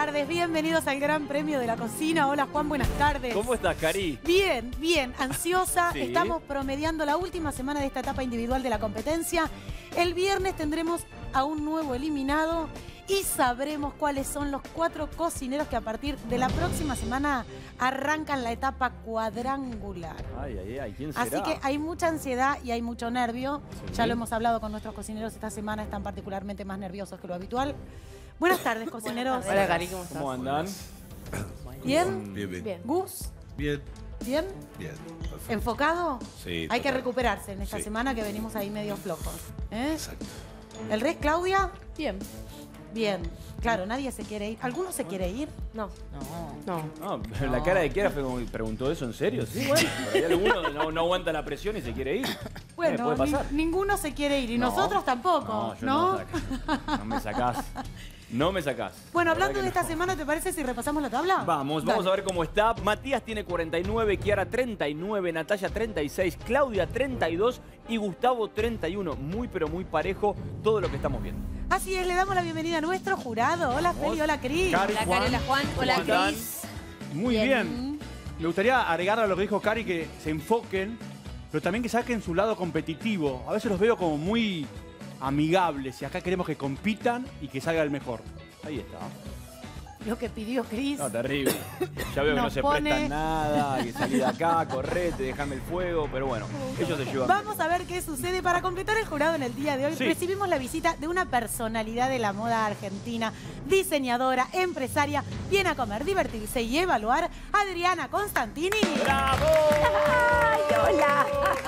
tardes, bienvenidos al Gran Premio de la Cocina. Hola Juan, buenas tardes. ¿Cómo estás, Cari? Bien, bien, ansiosa. Sí. Estamos promediando la última semana de esta etapa individual de la competencia. El viernes tendremos a un nuevo eliminado y sabremos cuáles son los 4 cocineros que a partir de la próxima semana arrancan la etapa cuadrangular. Ay, ay, ay, ¿quién será? Así que hay mucha ansiedad y hay mucho nervio. Sí. Ya lo hemos hablado con nuestros cocineros esta semana, están particularmente más nerviosos que lo habitual. Buenas tardes, cocineros. Hola, Cari, ¿cómo estás? ¿Cómo andan? ¿Bien? Bien, bien. Bien. ¿Gus? Bien. ¿Bien? Bien. Perfecto. ¿Enfocado? Sí. Hay que total. recuperarse en esta Sí. semana que venimos ahí medio flojos. ¿Eh? Exacto. ¿El rey, Claudia? Bien. Bien. Claro, nadie se quiere ir. ¿Alguno se quiere ir? No. No. No, pero la cara de Kiara fue como, ¿preguntó eso en serio? Sí, bueno, por ahí alguno no aguanta la presión y se quiere ir. Bueno, puede pasar. ninguno se quiere ir y No. nosotros tampoco, Yo ¿no? no me sacás. No me sacás. Bueno, La hablando verdad de que esta no. semana, ¿te parece si repasamos la tabla? Vamos Dale. a ver cómo está. Matías tiene 49, Kiara 39, Natalia 36, Claudia 32 y Gustavo 31. Muy, pero muy parejo todo lo que estamos viendo. Así es, le damos la bienvenida a nuestro jurado. Hola, Vamos. Feli, hola, Cris. Cari, Hola, Cari, hola, Juan. Hola, ¿Cómo andan? Cris. Muy bien. Me gustaría agregar a lo que dijo Cari, que se enfoquen, pero también que saquen su lado competitivo. A veces los veo como muy amigables y acá queremos que compitan y que salga el mejor. Ahí está. Lo que pidió Cris. No, terrible. Ya veo que no Nos se pone- prestan nada, que salí de acá, correte, déjame el fuego, pero bueno, ellos se llevan. Vamos a ver qué sucede. Para completar el jurado en el día de hoy, Sí. recibimos la visita de una personalidad de la moda argentina, diseñadora, empresaria, viene a comer, divertirse y evaluar, Adriana Constantini. ¡Bravo! ¡Ay, hola!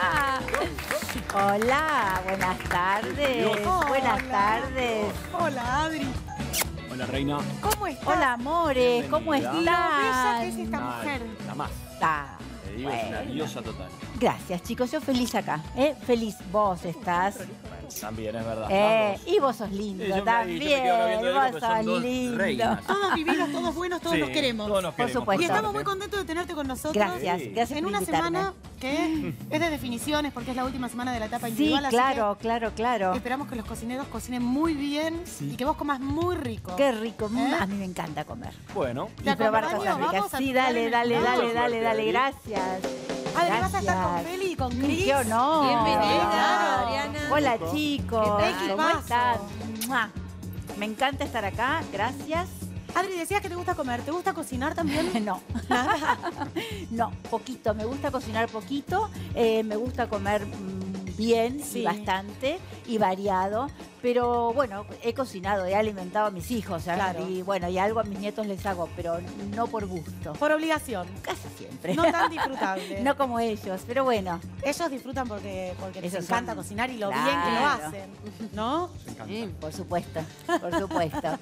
Hola, buenas tardes. Hola. Buenas tardes. Hola, Adri. Hola, reina. ¿Cómo estás? Hola, amores, ¿cómo Bienvenida. Lo bella que es están? esta Ay, mujer. La más. Ah, Te digo, es una bueno. diosa total. Gracias, chicos, yo feliz acá. Feliz, vos estás. También, es verdad. Y vos sos lindo Sí, yo me también. quedo viendo algo, Vos pero son sos dos lindo. reinas. Todos divinos, todos buenos, todos Sí, los queremos. todos nos Por queremos, supuesto. Y estamos suerte. muy contentos de tenerte con nosotros. Gracias, Sí. gracias En por una invitarme. semana que es de definiciones, porque es la última semana de la etapa Sí, individual. así claro, que claro. esperamos que los cocineros cocinen muy bien y que vos comas muy rico. Qué rico. ¿Eh? A mí me encanta comer. Bueno, ¿Te Y probar acompaño? cosas ricas. Vamos a Sí, picar en dale, el dale, plato. dale, Mucha dale, suerte, dale. Adri. Gracias. Adri, vas a estar con Gracias. Feli y con Cris. ¡Qué honor! Bienvenida, Claro. Adriana. Hola, chicos. ¿Qué tal? ¿Cómo Equipazo. están? ¡Mua! Me encanta estar acá. Gracias. Adri, decías que te gusta comer. ¿Te gusta cocinar también? No. Nada. No, poquito. Me gusta cocinar poquito. Me gusta comer bien, Sí. y bastante, y variado. Pero bueno, he cocinado, he alimentado a mis hijos. ¿eh? Claro. Y bueno, y algo a mis nietos les hago, pero no por gusto. Por obligación. Casi siempre. No tan disfrutable. No como ellos, pero bueno. Ellos disfrutan porque les Esos encanta son- cocinar y lo Claro. bien que lo hacen. ¿No? Por supuesto, por supuesto.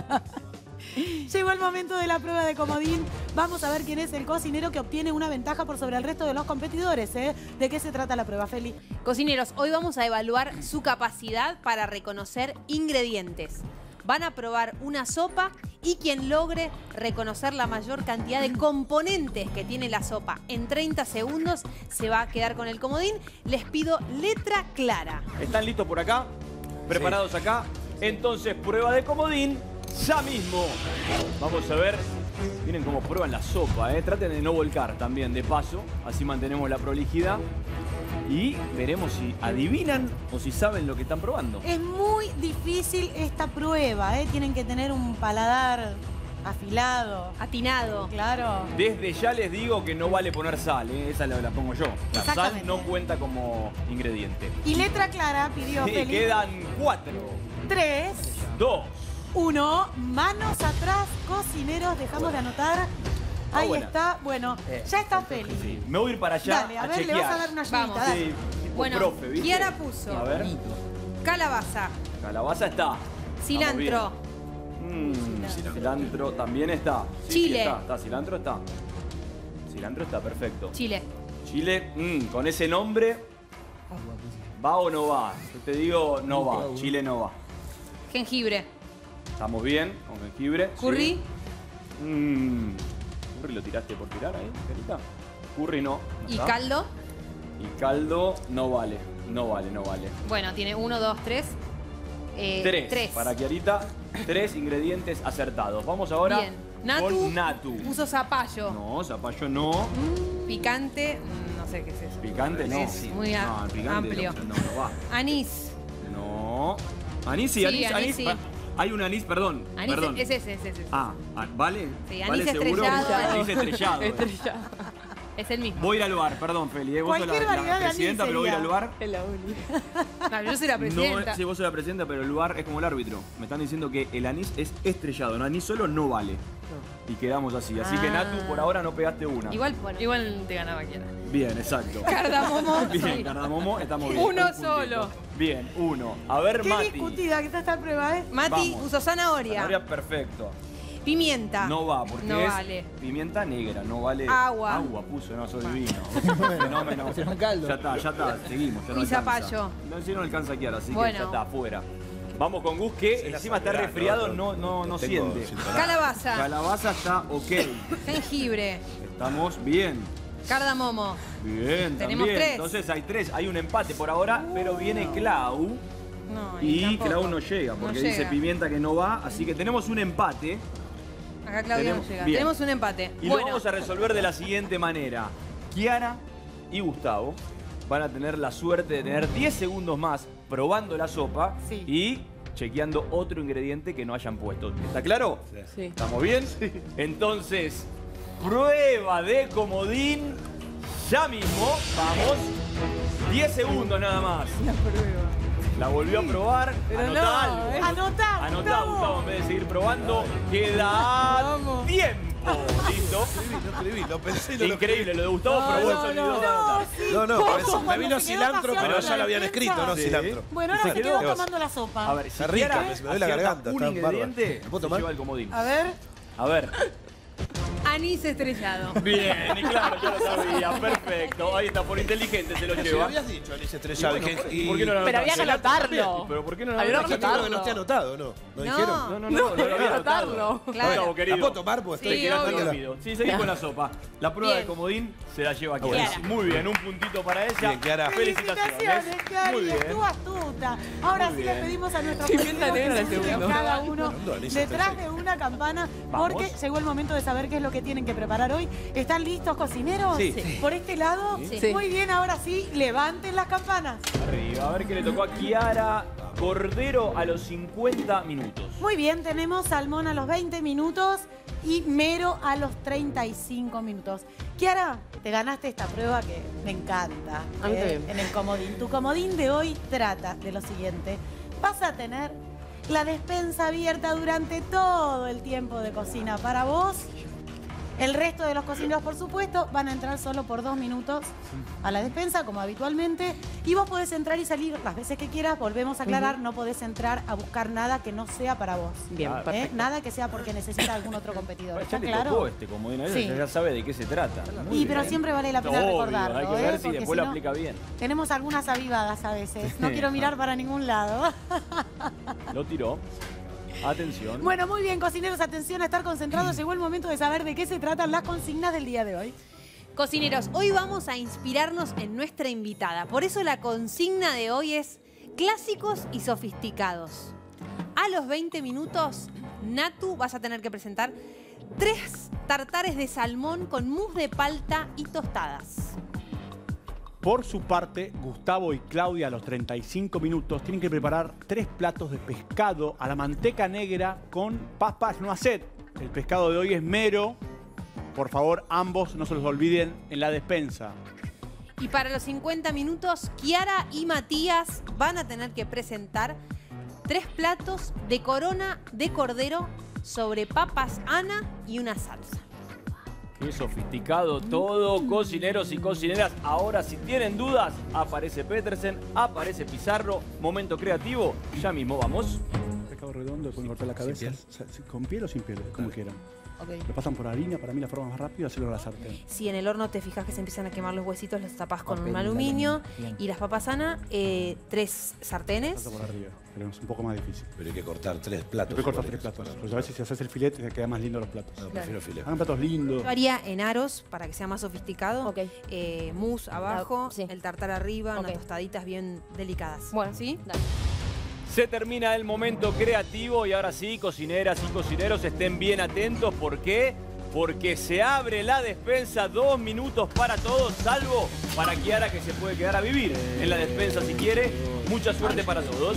Llegó el momento de la prueba de comodín. Vamos a ver quién es el cocinero que obtiene una ventaja por sobre el resto de los competidores. ¿Eh? ¿De qué se trata la prueba, Feli? Cocineros, hoy vamos a evaluar su capacidad para reconocer ingredientes. Van a probar una sopa y quien logre reconocer la mayor cantidad de componentes que tiene la sopa en 30 segundos se va a quedar con el comodín. Les pido letra clara. ¿están listos por acá? ¿Preparados acá? Entonces, prueba de comodín, ya mismo. Vamos a ver. Miren cómo prueban la sopa, ¿eh? Traten de no volcar también, de paso. Así mantenemos la prolijidad. Y veremos si adivinan o si saben lo que están probando. Es muy difícil esta prueba. ¿Eh? Tienen que tener un paladar afilado. Atinado. Claro. Desde ya les digo que no vale poner sal, ¿eh? Esa la pongo yo. La sal Exactamente. no cuenta como ingrediente. Y letra clara pidió Sí, Feli. quedan 4, 3, 2. 1. Manos atrás, cocineros. Dejamos de anotar. Ahí buena. está. Bueno, ya está Feli. Sí. Me voy a ir para allá Dale, a a ver, chequear. le vas a dar una ayudita. Vamos. dale. Sí, tipo Bueno, profe, ¿viste? Kiara puso. A ver. Calabaza, Calabaza está. cilantro, Cilantro también está. Sí, Chile. sí, está. Cilantro está. Cilantro está, perfecto. chile, Chile, con ese nombre, ¿va o no va? Yo te digo, no va. Chile no va. jengibre, Estamos bien con jengibre. sí. curry, ¿Curry lo tiraste por tirar ahí, Carita? Curry no. no y está. caldo. Y caldo no vale. No vale, no vale. Bueno, tiene 1, 2, 3. Tres. Para Kiarita, 3 ingredientes acertados. Vamos ahora Bien. Natu, con Natu. puso zapallo. No, zapallo no. Picante, no sé qué es eso. Picante no. Es muy No, el picante amplio. no va. Anís. No. Anís sí, Sí, anís. anís sí. Hay un anís, perdón. Anís perdón. es ese. ¿Vale? Sí, ¿Vale anís seguro? estrellado. Anís estrellado. Es el mismo. Voy a ir al bar, perdón, Feli. Vos sos Cualquier variedad de anís presidenta, pero voy a ir al sería. bar. Es la única. No, yo soy la presidenta. No, sí, vos sos la presidenta, pero el bar es como el árbitro. Me están diciendo que el anís es estrellado. El anís solo no vale. Y quedamos así. Así que, Natu, por ahora no pegaste una. Igual, Igual te ganaba Kiara. Bien, exacto. cardamomo. Bien, sí. cardamomo, estamos bien. Uno Un puntito. solo. Bien, 1. A ver, Qué Mati. discutida que está esta prueba, ¿eh? Mati Vamos. usó zanahoria. Zanahoria, perfecto. Pimienta. No va, porque No es vale. pimienta negra, no vale. Agua. Agua puso, no, soy divino. Fenómeno. Será un caldo. Ya está, seguimos. Ya no Y alcanza. zapallo. No, si no alcanza Kiara, así Bueno. que ya está, afuera. Vamos con Gus, que encima está resfriado, no siente. Calabaza. Calabaza está ok. Jengibre. Estamos bien. Cardamomo. Bien, Tenemos también. 3. Entonces hay 3. Hay un empate por ahora, pero viene Clau. No, Y tampoco. Clau no llega, porque No dice llega. pimienta que no va. Así que tenemos un empate. Acá Claudia Tenemos- no llega. bien. Tenemos un empate. Y lo vamos a resolver de la siguiente manera. Kiara y Gustavo van a tener la suerte de tener 10 segundos más probando la sopa Sí. y chequeando otro ingrediente que no hayan puesto. ¿Está claro? Sí. ¿Estamos bien? Entonces, prueba de comodín ya mismo. Vamos. 10 segundos nada más. La volvió a probar. Anotá algo. Anotá, Anotá, Gustavo. Gustavo, en vez de seguir probando. Queda tiempo. ¿Listo? No escribí, lo pensé y no lo Increíble, lo de Gustavo probó el sonido de anotar. No, no, Poco, me vino cuando se quedó cilantro, paseando pero por ya la lo habían despensa. escrito, no Sí. cilantro. Bueno, ahora se Se quedó quedó. tomando la sopa. A ver, si Está rica, Kiara me duele la acierta garganta, un está bárbaro. ingrediente, ¿Me puedo se tomar? lleva el comodín. A ver. A ver. Anís estrellado. Bien, y claro, ya lo sabía. Perfecto. Ahí está, por inteligente se lo Si lo lleva. habías dicho, Alice Y Estrellado. bueno, y- ¿por qué no lo Pero había que anotaste? anotarlo. ¿Pero por qué no lo Había que anotaste? Yo creo que no esté anotado, ¿no? ¿No No. dijeron? No, no lo había anotado. anotarlo. Claro. Gustavo, querido. ¿La puedo tomar? Pues Sí, Te quedaste obvio. dormido. Sí, seguí con la sopa. La prueba Bien. de comodín se la lleva Kiara. Kiara. Muy bien, un puntito para ella. Bien, Kiara. Felicitaciones, Kiara. Muy bien. Estuvo astuta. Ahora Muy sí bien. le pedimos a nuestros Pimienta compañeros negra que el se sienten segundo. cada uno Bueno, Alice detrás de Estrellado. una campana Vamos. porque llegó el momento de saber qué es lo que tienen que preparar hoy. ¿Están listos, cocineros? Sí. ¿Por este lado? Sí. Muy bien, ahora sí, levanten las campanas. Arriba, a ver qué le tocó a Kiara. Cordero a los 50 minutos. Muy bien, tenemos salmón a los 20 minutos y mero a los 35 minutos. Kiara, te ganaste esta prueba que me encanta. A mí también. En el comodín. Tu comodín de hoy trata de lo siguiente. Vas a tener la despensa abierta durante todo el tiempo de cocina para vos. El resto de los cocineros, por supuesto, van a entrar solo por 2 minutos a la despensa, como habitualmente. Y vos podés entrar y salir las veces que quieras. Volvemos a aclarar, no podés entrar a buscar nada que no sea para vos. Bien, Ah, perfecto. Nada que sea porque necesita algún otro competidor. Ya ¿Está le claro? tocó este comodín a ella, Sí. ya sabe de qué se trata. Muy Y pero bien. siempre vale la pena Obvio, recordarlo. hay que ver si Porque después lo no, aplica bien. tenemos algunas avivadas a veces. No quiero mirar para ningún lado. Lo tiró. Atención. Bueno, muy bien, cocineros, atención a estar concentrados. Llegó el momento de saber de qué se tratan las consignas del día de hoy. Cocineros, hoy vamos a inspirarnos en nuestra invitada. Por eso la consigna de hoy es clásicos y sofisticados. A los 20 minutos, Natu, vas a tener que presentar 3 tartares de salmón con mousse de palta y tostadas. Por su parte, Gustavo y Claudia a los 35 minutos tienen que preparar 3 platos de pescado a la manteca negra con papas noisette. El pescado de hoy es mero. Por favor, ambos no se los olviden en la despensa. Y para los 50 minutos, Kiara y Matías van a tener que presentar 3 platos de corona de cordero sobre papas Ana y una salsa. Qué sofisticado todo, cocineros y cocineras. Ahora, si tienen dudas, aparece Petersen, aparece Pizarro. Momento creativo. Ya mismo vamos. Pescado redondo, pueden cortar la cabeza. ¿Con piel o sin piel? Como quieran. Lo pasan por harina, para mí la forma más rápida es hacerlo a la sartén. Si en el horno te fijas que se empiezan a quemar los huesitos, los tapas con Papel un de aluminio. aluminio. Bien. Y las papas Ana, 3 sartenes. Pasa por arriba, pero es un poco más difícil. Pero hay que cortar 3 platos. Después cortar 3 iguales. platos. Pues a veces si haces el filete te quedan más lindos los platos. No, prefiero filete. Hagan platos lindos. Yo haría en aros para que sea más sofisticado. Ok. Mousse abajo, Sí. el tartar arriba, Ok. unas tostaditas bien delicadas. Bueno, ¿sí? dale. Se termina el momento creativo y ahora sí, cocineras y cocineros, estén bien atentos. ¿Por qué? Porque se abre la despensa, 2 minutos para todos, salvo para Kiara, que se puede quedar a vivir en la despensa si quiere. Mucha suerte para todos.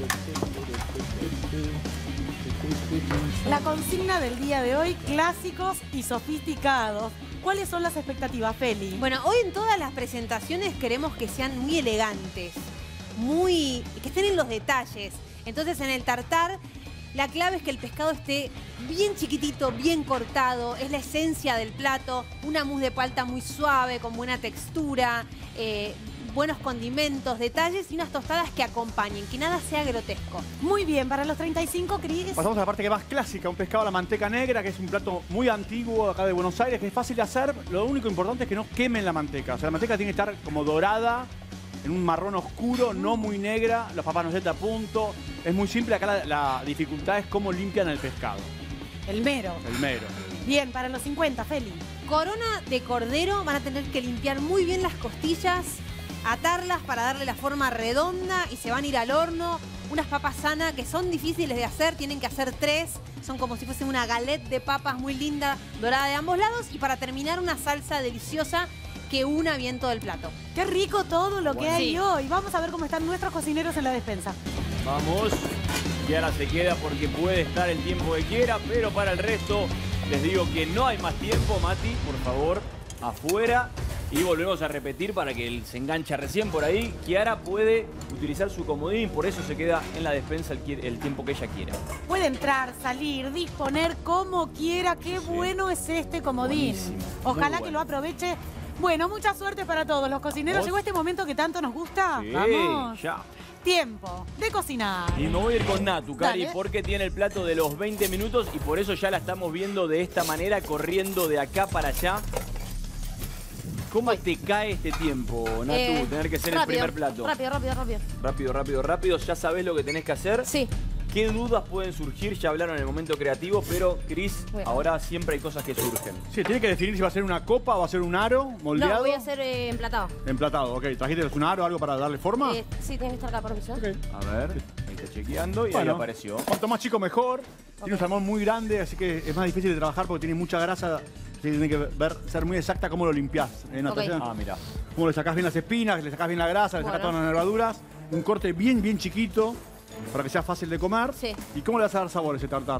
La consigna del día de hoy, clásicos y sofisticados. ¿Cuáles son las expectativas, Feli? Bueno, hoy en todas las presentaciones queremos que sean muy elegantes, que estén en los detalles. Entonces en el tartar la clave es que el pescado esté bien chiquitito, bien cortado, es la esencia del plato, una mousse de palta muy suave, con buena textura, buenos condimentos, detalles y unas tostadas que acompañen, que nada sea grotesco. Muy bien, para los 35, Cris. Pasamos a la parte que es más clásica, un pescado a la manteca negra, que es un plato muy antiguo acá de Buenos Aires, que es fácil de hacer. Lo único importante es que no quemen la manteca. O sea, la manteca tiene que estar como dorada, en un marrón oscuro, no muy negra. Los papas nocetas a punto. Es muy simple. Acá la dificultad es cómo limpian el pescado. El mero. El mero. Bien, para los 50, Feli. Corona de cordero, van a tener que limpiar muy bien las costillas, atarlas para darle la forma redonda y se van a ir al horno. Unas papas sanas que son difíciles de hacer, tienen que hacer 3. Son como si fuese una galette de papas muy linda, dorada de ambos lados. Y para terminar, una salsa deliciosa que una bien todo el plato. Qué rico todo lo que hay Sí. hoy. Vamos a ver cómo están nuestros cocineros en la despensa. Vamos. Kiara se queda porque puede estar el tiempo que quiera, pero para el resto les digo que no hay más tiempo. Mati, por favor, afuera. Y volvemos a repetir para que él se engancha recién por ahí. Kiara puede utilizar su comodín, por eso se queda en la despensa el tiempo que ella quiera. Puede entrar, salir, disponer como quiera. Qué bueno es este comodín. Buenísimo, Ojalá muy que bueno. lo aproveche. Bueno, mucha suerte para todos los cocineros. ¿Vos? Llegó este momento que tanto nos gusta. Sí, Vamos. ya. Tiempo de cocinar. Y me voy a ir con Natu, Cari, Dale. porque tiene el plato de los 20 minutos y por eso ya la estamos viendo de esta manera, corriendo de acá para allá. ¿Cómo te cae este tiempo, Natu? Tener que ser el primer plato. Rápido. ¿Ya sabés lo que tenés que hacer? Sí. ¿Qué dudas pueden surgir? Ya hablaron en el momento creativo, pero, Cris, Bueno. ahora siempre hay cosas que surgen. Sí, tiene que definir si va a ser una copa o va a ser un aro moldeado. No, voy a hacer emplatado. Emplatado, ok. ¿Trajiste un aro o algo para darle forma? Sí, tiene que estar acá, permiso. Ok. A ver, ahí está chequeando y ahí Bueno, apareció. Cuanto más chico mejor. Tiene un salmón muy grande, así que es más difícil de trabajar porque tiene mucha grasa. Tiene que ser muy exacta cómo lo limpiás. Natalia. Ah, mira. Cómo le sacás bien las espinas, le sacás bien la grasa, le sacás Bueno. todas las nervaduras. Un corte bien, bien chiquito para que sea fácil de comer. Sí. ¿Y cómo le vas a dar sabor a ese tartar?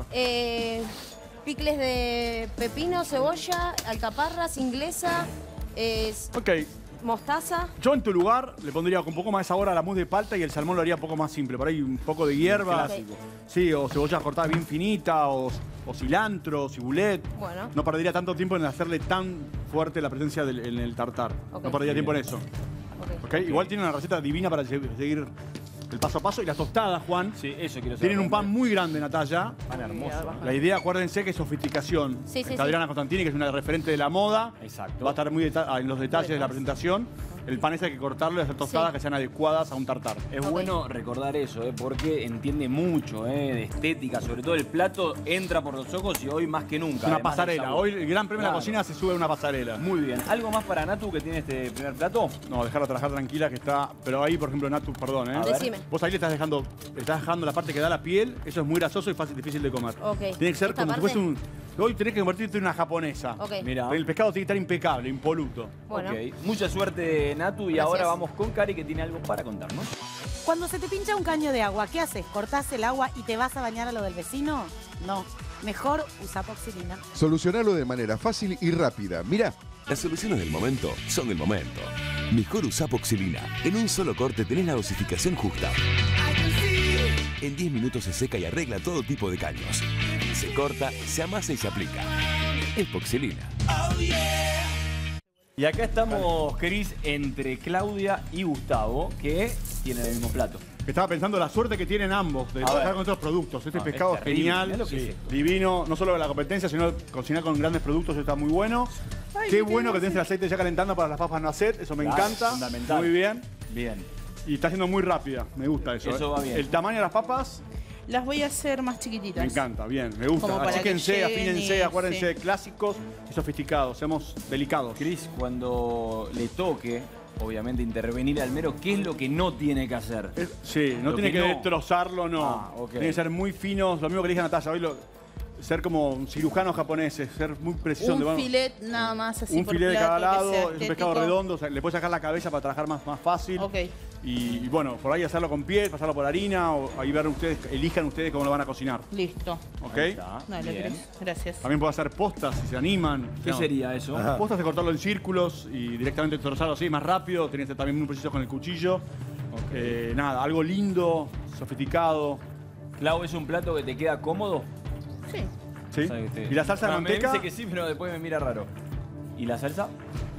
Picles de pepino, cebolla, alcaparras, inglesa, Ok. mostaza. Yo en tu lugar le pondría un poco más de sabor a la mousse de palta y el salmón lo haría un poco más simple. Por ahí un poco de hierbas. Clásico. Sí, o cebolla cortada bien finita, o cilantro, cibulet. Bueno. No perdería tanto tiempo en hacerle tan fuerte la presencia en el tartar. Ok. No perdería tiempo en eso. Ok. ¿Ok? Igual tiene una receta divina para seguir el paso a paso. Y las tostadas, Juan, Sí, eso quiero saber. tienen un pan muy grande, Natalia. Pan hermoso. La idea, acuérdense, que es sofisticación. Sí, sí, Está sí. Adriana Constantini, que es una referente de la moda. Exacto. Va a estar muy en los detalles de la presentación. El pan ese hay que cortarlo y hacer tostadas Sí. que sean adecuadas a un tartar. Es Ok. bueno recordar eso, porque entiende mucho de estética, sobre todo el plato entra por los ojos y hoy más que nunca. Es una además del pasarela. sabor. Hoy el Gran Premio de la Claro. Cocina se sube a una pasarela. Muy bien. ¿Algo más para Natu que tiene este primer plato? No, dejarla trabajar tranquila que está. Pero ahí, por ejemplo, Natu, perdón, A ver. Decime. Vos ahí le estás dejando la parte que da la piel, eso es muy grasoso y difícil de comer. Ok. Tiene que ser ¿Esta como parte? si fuese un. Hoy tenés que convertirte en una japonesa. Ok. Mira. El pescado tiene que estar impecable, impoluto. Bueno. Ok. Mucha suerte, Natu. Y Gracias. ahora vamos con Cari, que tiene algo para contarnos. Cuando se te pincha un caño de agua, ¿qué haces? ¿Cortás el agua y te vas a bañar a lo del vecino? No. Mejor usa Apoxilina. Solucionalo de manera fácil y rápida. Mirá, Las soluciones del momento son el momento. Mejor usa Apoxilina. En un solo corte tenés la dosificación justa. En 10 minutos se seca y arregla todo tipo de caños. Se corta, se amasa y se aplica. Apoxilina. Y acá estamos, Cris, entre Claudia y Gustavo, que tienen el mismo plato. Estaba pensando la suerte que tienen ambos de A trabajar ver. con otros productos. Este No, pescado es es terrible. genial, Mirá lo que es esto. divino, no solo de la competencia, sino cocinar con grandes productos, eso está muy bueno. Qué bueno que tenés el aceite ya calentando para las papas noisette, eso me Claro, encanta. fundamental. Muy bien. Bien. Y está siendo muy rápida, me gusta eso. Eso va bien. El tamaño de las papas, Las voy a hacer más chiquititas. me encanta, bien, me gusta. Como para que Achíquense, lleguen afínense, y- acuérdense, sí. clásicos y sofisticados, seamos delicados. Cris, cuando le toque obviamente, intervenir al mero, ¿qué es lo que no tiene que hacer? Sí, no Lo tiene que no. destrozarlo, no. Ah, ok. Tiene que ser muy finos, lo mismo que le dije a Natalia, hoy ser como un cirujano japonés, ser muy preciso. Un donde filet nada más así un por filet de plato, cada que lado, sea es un pescado estético. redondo, o sea, le puedes sacar la cabeza para trabajar más fácil. Ok. Y bueno, por ahí hacerlo con piel, pasarlo por harina, o ahí ver ustedes, elijan ustedes cómo lo van a cocinar. Listo. ¿Ok? Dale, Bien. Cris. Gracias. También puedo hacer postas si se animan. ¿Qué sería eso? Ajá. Postas de cortarlo en círculos y directamente trozarlo así, más rápido. Tenés que ser también muy preciso con el cuchillo. Nada, algo lindo, sofisticado. Clau, ¿es un plato que te queda cómodo? Sí. ¿Sí? O sea, que te- ¿Y la salsa de Me manteca? dice que sí, pero después me mira raro. ¿Y la salsa?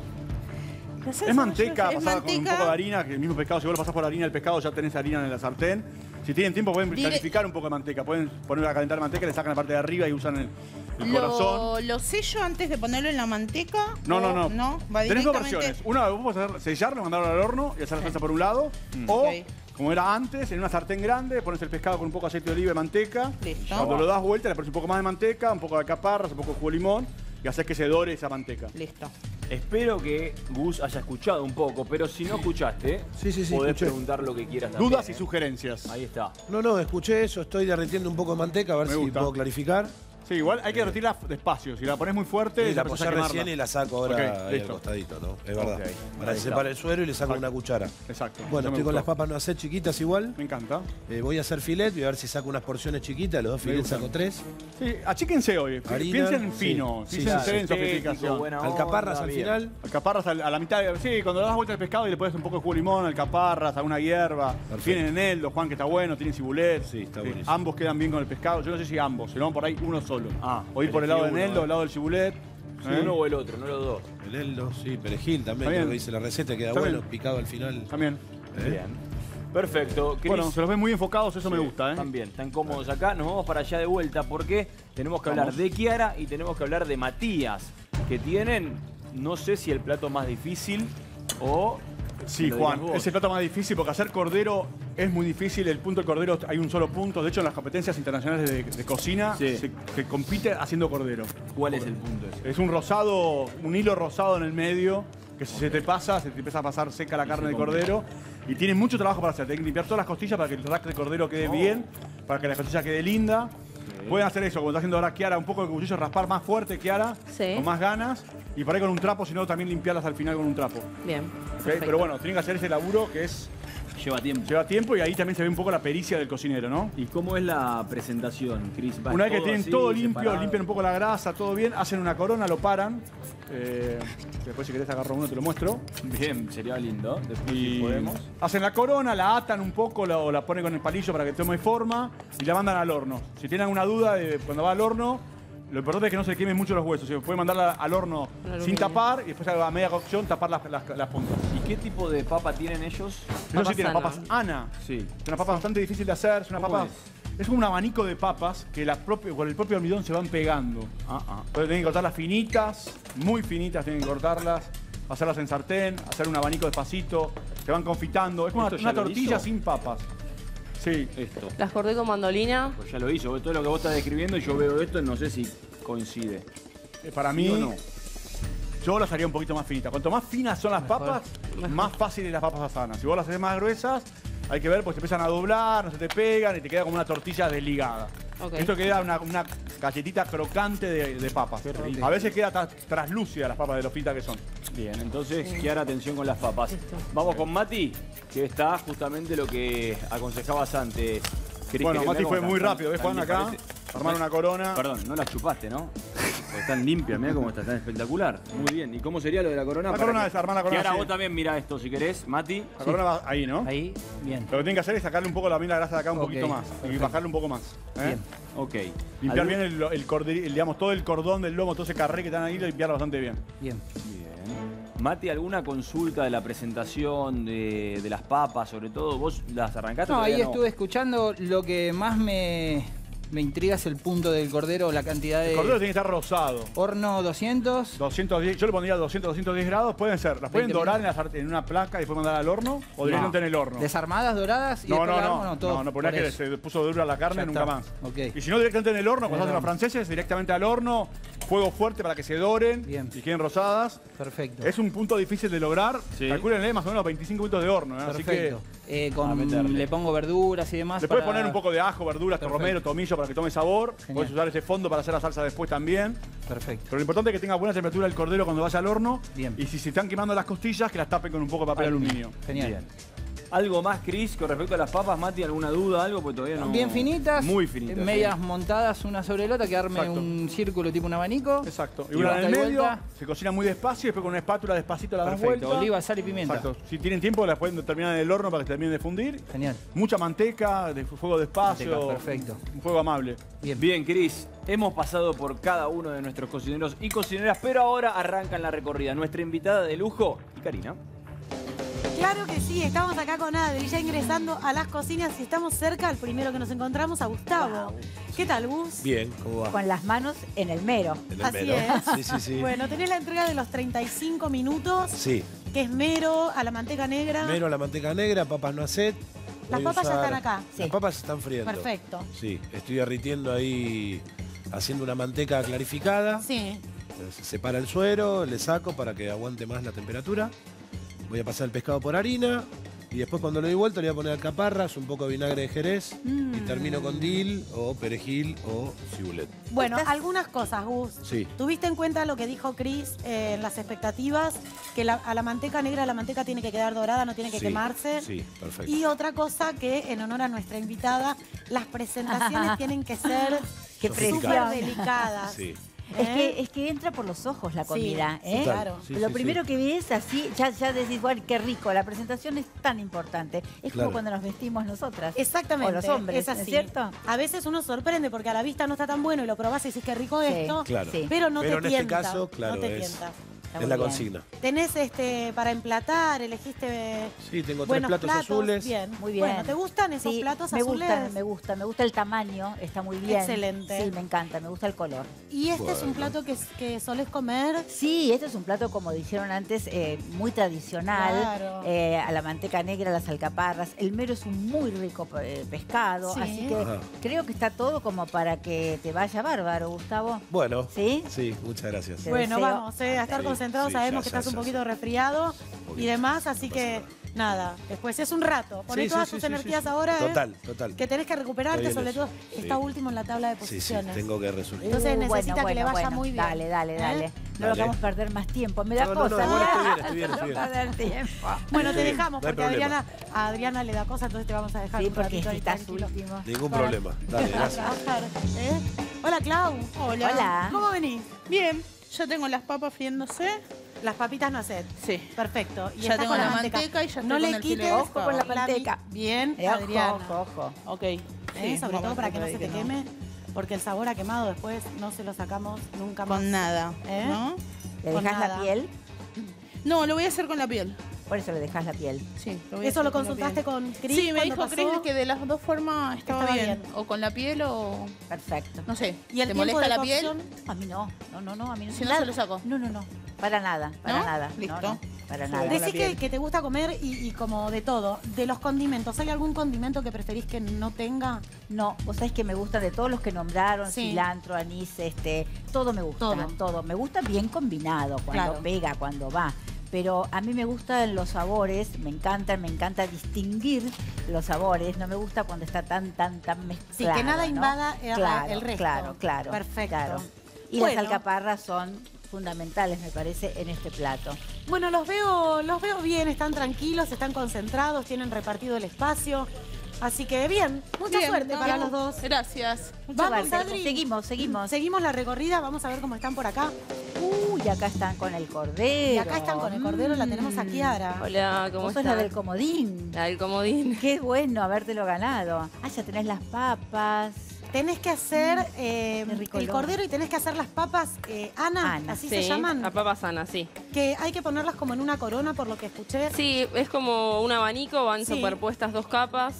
La salsa Es manteca es pasada con un manteca. poco de harina, que el mismo pescado, si vos lo pasás por harina, el pescado ya tenés harina en la sartén. Si tienen tiempo pueden clarificar un poco de manteca, pueden poner a calentar manteca, le sacan la parte de arriba y usan el corazón. ¿Lo sello antes de ponerlo en la manteca? No, o no, no. No, va Tenés dos directamente. versiones. Una, vos podés hacer, sellarlo, mandarlo al horno y hacer la salsa por un lado. O, Ok. como era antes, en una sartén grande, pones el pescado con un poco de aceite de oliva y manteca. Listo. Cuando lo das vuelta, le pones un poco más de manteca, un poco de alcaparras, un poco de jugo de limón y haces que se dore esa manteca. Listo. Espero que Gus haya escuchado un poco, pero si no escuchaste, Sí, podés escuché. preguntar lo que quieras también. Dudas y ¿eh? sugerencias. Ahí está. No, escuché eso. Estoy derritiendo un poco de manteca, a ver Me si gusta. puedo clarificar. Sí, igual hay que derretirla despacio. Si la pones muy fuerte, Y la empezás a apoyé quemarla. recién y la saco ahora Ok, ahí al listo. costadito, ¿no? Es verdad. Ok, Para ahí que se está. separe el suero y le saco una cuchara. Exacto. Bueno, Eso me estoy con gustó. las papas no hacer chiquitas igual. Me encanta. Voy a hacer filet, voy a ver si saco unas porciones chiquitas. Los dos filets gustan. saco 3. Sí, achíquense hoy. Harina, Piensen en sí. fino. Sí, Piensen en estético, sofisticación. buena Alcaparras onda, al bien. final. Alcaparras a la mitad. Sí, cuando le das vuelta al pescado y le pones un poco de jugo de limón, alcaparras, alguna hierba. Perfecto. Tienen eneldo, Juan, que está bueno, tienen cibulet. Sí, está buenísimo. Ambos quedan bien con el pescado. Yo no sé si ambos, si no por ahí uno solo. Ah, o ir por el lado de elegí uno, eneldo, el lado del cibulet. Sí, uno o el otro, no los dos. El eldo, sí, perejil también, Está bien. creo que dice la receta, queda Está bueno, bien. picado al final. También. Bien. Perfecto. Cris, Bueno, se los ven muy enfocados, eso me gusta, ¿eh? También, están cómodos acá. Nos vamos para allá de vuelta porque tenemos que hablar Vamos. de Kiara y tenemos que hablar de Matías, que tienen, no sé si el plato más difícil o... Sí, lo Juan, dirás vos. es el plato más difícil porque hacer cordero es muy difícil. El punto del cordero hay un solo punto. De hecho, en las competencias internacionales de cocina Sí. se compite haciendo cordero. ¿Cuál es el punto ese? Es un rosado, un hilo rosado en el medio, que si se te pasa, se te empieza a pasar seca la carne se de complica. cordero. Y tiene mucho trabajo para hacer. Tienen que limpiar todas las costillas para que el rack de cordero quede bien, para que la costilla quede linda. Pueden hacer eso, como está haciendo ahora Kiara, un poco de cuchillo, raspar más fuerte, Kiara, Sí. con más ganas. Y por ahí con un trapo, si no, también limpiarlas al final con un trapo. Bien. ¿Ok? perfecto. Pero bueno, tienen que hacer ese laburo que es Lleva tiempo. lleva tiempo y ahí también se ve un poco la pericia del cocinero, ¿no? ¿Y cómo es la presentación, Cris? ¿Va Una vez que todo tienen así, todo limpio, separado? limpian un poco la grasa, todo bien, hacen una corona, lo paran. Después si querés agarro uno te lo muestro. Bien, sería lindo. Después si Y podemos. hacen la corona, la atan un poco o la ponen con el palillo para que tome forma y la mandan al horno. Si tienen alguna duda de cuando va al horno, lo importante es que no se quemen mucho los huesos. Se puede mandarla al horno Al sin aluminio. tapar y después a media cocción tapar las puntas. ¿Y qué tipo de papa tienen ellos? Ellos sí tienen Ana. papas Ana. Sí. Es una papa bastante difícil de hacer. Es una ¿Cómo papa. Es como un abanico de papas que con el propio almidón se van pegando. Entonces tienen que cortarlas finitas, muy finitas tienen que cortarlas, hacerlas en sartén, hacer un abanico despacito, se van confitando. Es como ¿Esto ya una lo tortilla hizo? sin papas. Sí. Esto. Las corté con mandolina. Pues ya lo hizo. Todo lo que vos estás describiendo y yo veo esto, no sé si coincide. Para ¿Sí mí, o no? yo las haría un poquito más finitas. Cuanto más finas son las papas, más fáciles las papas sanas. Si vos las haces más gruesas, hay que ver, pues te empiezan a doblar, no se te pegan y te queda como una tortilla desligada. Ok. Esto queda una galletita crocante de papas. A veces queda traslúcida las papas de lo fritas que son. Bien, entonces, Kiara, atención con las papas. Vamos con Mati, que está justamente lo que aconsejabas antes. ¿Querés Bueno, que Mati veamos fue cómo muy están? rápido. ¿Ves, ¿Están Juan, bien, acá? parece? Armar una corona. Perdón, no las chupaste, ¿no? Porque están limpias, mirá cómo está, tan espectacular. Muy bien. ¿Y cómo sería lo de la corona? La Para corona que- es armar la corona Kiara, así. vos también mira esto si querés, Mati. La corona va ahí, ¿no? Ahí, bien. Lo que tienen que hacer es sacarle un poco la grasa de acá un Ok, poquito más. Y perfecto. bajarle un poco más. ¿eh? Bien. Ok. Limpiar ¿Algún- bien digamos, todo el cordón del lomo, todo ese carré que están ahí, limpiarlo bastante bien. Bien. Bien. Mati, ¿alguna consulta de la presentación de las papas, sobre todo? ¿Vos las arrancaste? No, o ahí todavía estuve escuchando. Lo que más me intriga es el punto del cordero, la cantidad de... El cordero tiene que estar rosado. Horno 200. 210, yo le pondría 200, 210 grados, pueden ser. Las pueden 20 dorar en una placa y después mandar al horno o directamente en el horno. Desarmadas, doradas y No, después no, al horno, no, todo no, porque por se eso. puso dura la carne, Ya nunca está. más. Ok. Y si no, directamente en el horno, cuando hacen horno. los franceses, directamente al horno, fuego fuerte para que se doren y queden rosadas. Perfecto. Es un punto difícil de lograr. Sí. Calcúlenle más o menos 25 minutos de horno. Así que Perfecto. Le pongo verduras y demás. le puedes poner un poco de ajo, verduras, Perfecto. romero, tomillo para que tome sabor. Genial. Puedes usar ese fondo para hacer la salsa después también. Perfecto. Pero lo importante es que tenga buena temperatura el cordero cuando vaya al horno. Bien. Y si se están quemando las costillas, que las tapen con un poco de papel aluminio. Genial. Bien. ¿Algo más, Cris, con respecto a las papas, Mati? ¿Alguna duda, algo? Porque todavía no... Bien finitas. Muy finitas. Medias sí. montadas una sobre la otra, que arme Exacto. un círculo tipo un abanico. Exacto. Y Y una en el vuelta y medio, vuelta. se cocina muy despacio y después con una espátula despacito la das Perfecto. vuelta. Oliva, sal y pimienta. Exacto. Si tienen tiempo, las pueden terminar en el horno para que terminen de fundir. Genial. Mucha manteca, de fuego despacio. Manteca, perfecto. Un fuego amable. Bien, Cris, hemos pasado por cada uno de nuestros cocineros y cocineras, pero ahora arrancan la recorrida. Nuestra invitada de lujo y Karina. Claro que sí, estamos acá con Adri, ya ingresando a las cocinas y estamos cerca, al primero que nos encontramos, a Gustavo. ¿Qué tal, Gus? Bien, ¿cómo va? Con las manos en el mero. En el Así mero. es. Sí, sí, sí. Bueno, tenés la entrega de los 35 minutos, Sí. que es mero a la manteca negra. Mero a la manteca negra, papas no acet. Las Voy a papas ya usar- están acá. Las Sí. papas se están friendo. Perfecto. Sí, estoy derritiendo ahí, haciendo una manteca clarificada. Sí. Se separa el suero, le saco para que aguante más la temperatura. Voy a pasar el pescado por harina y después cuando lo doy vuelta le voy a poner alcaparras, un poco de vinagre de jerez y termino con dill o perejil o cibulet. Bueno, algunas cosas, Gus. Sí. ¿Tuviste en cuenta lo que dijo Cris en las expectativas? Que a la manteca negra la manteca tiene que quedar dorada, no tiene que Sí, quemarse. Sí, perfecto. Y otra cosa que, en honor a nuestra invitada, las presentaciones tienen que ser Qué súper presión. delicadas. Sí. Es que entra por los ojos la comida, sí, ¿eh? claro. Sí, Lo sí, primero sí. que ves así, ya decís, bueno, qué rico, la presentación es tan importante. Es Claro. como cuando nos vestimos nosotras. Exactamente. O los hombres, es así. ¿no es cierto? A veces uno sorprende porque a la vista no está tan bueno y lo probás y decís qué rico Sí, esto, Claro. sí. pero no Pero te en este tienta. caso, claro, no te es- tienta. Está Es muy la bien. consigna. Tenés para emplatar, elegiste Sí, tengo 3 buenos platos azules. Bien. Muy bien. Bueno, ¿te gustan esos Sí, platos me azules? me gusta el tamaño, está muy bien. Excelente. Sí, me encanta, me gusta el color. ¿Y este es un Bueno. plato que solés comer? Sí, este es un plato, como dijeron antes, muy tradicional. Claro. A la manteca negra, las alcaparras. El mero es un muy rico pescado, Sí. así que Ajá. creo que está todo como para que te vaya bárbaro, Gustavo. Bueno, ¿Sí? sí, muchas gracias. Te Bueno, deseo- vamos a estar Sí, concentrados, sí, sabemos ya, que estás ya, un ya, poquito ya. resfriado y poquito. demás, así que nada, después es un rato. Poné Sí, todas sí, tus sí, sí, energías sí. ahora, Total, total. que tenés que recuperarte, Estoy en sobre eso. todo Sí. está último en la tabla de Sí, sí, posiciones. tengo que resolver. Entonces necesita que le vaya muy bien. Dale, dale, ¿Eh? dale. No Dale. lo hagamos perder más tiempo. Me da No, no, cosa. no, igual ¿eh? estoy bien, estoy bien, estoy bien. No perder tiempo. Bueno, te Sí, dejamos no hay porque problema. a Adriana le da cosa, entonces te vamos a dejar Sí, un porque ratito ahí estás tranquilo. último. Ningún Para- problema. Dale, para gracias. trabajar, ¿eh? Hola, Clau. Hola. Hola. ¿Cómo venís? Bien, ya tengo las papas friéndose. Las papitas no hacen. Sí. Perfecto. Y Ya estás tengo con la la manteca y ya estoy No con le el filo de quites ojo con la manteca. Bien, Ojo, Adriana. ojo, ojo. Ok. Sobre todo vamos para a que no se ver te queme, porque el sabor a quemado después no se lo sacamos nunca más. Con nada, ¿Eh? ¿no? ¿Le Con dejas nada. la piel? No, lo voy a hacer con la piel. Por eso le dejas la piel. Sí. ¿Eso lo consultaste con Cris? Sí, me cuando dijo pasó? Cris que de las dos formas estaba Estaba bien. bien. O con la piel o... Perfecto. No sé. ¿Y el ¿Te tiempo molesta de la piel? cocción? A mí no, a mí no. Si no, se lo saco. No, para nada, para ¿No? nada. Listo. No, para Sí, nada. con la Decí piel. que te gusta comer y como de todo. De los condimentos, ¿hay algún condimento que preferís que no tenga? No, vos sabés que me gusta de todos los que nombraron, Sí. cilantro, anís, todo me gusta, todo. Me gusta bien combinado, cuando Claro. pega, cuando va. Pero a mí me gustan los sabores, me encanta distinguir los sabores. No me gusta cuando está tan mezclado. Sí, que nada ¿no? invada Claro, el resto. Claro. Perfecto. Claro. Y Bueno. las alcaparras son fundamentales, me parece, en este plato. Bueno, los veo bien, están tranquilos, están concentrados, tienen repartido el espacio. Así que bien, mucha Bien, suerte ¿no? para los dos. Gracias. Vamos, suerte. Adri. Seguimos. Seguimos la recorrida, vamos a ver cómo están por acá. Uy, acá están con el cordero. Y acá están con el cordero, la tenemos a Kiara. Hola, ¿cómo Vos sos estás? la del comodín. La del comodín. Qué bueno habértelo ganado. Ah, ya tenés las papas. Tenés que hacer rico el olor. cordero y tenés que hacer las papas, Ana, Ana. así Sí, se llaman. La papa sana, sí. Que hay que ponerlas como en una corona, por lo que escuché. Sí, es como un abanico, van Sí. superpuestas dos capas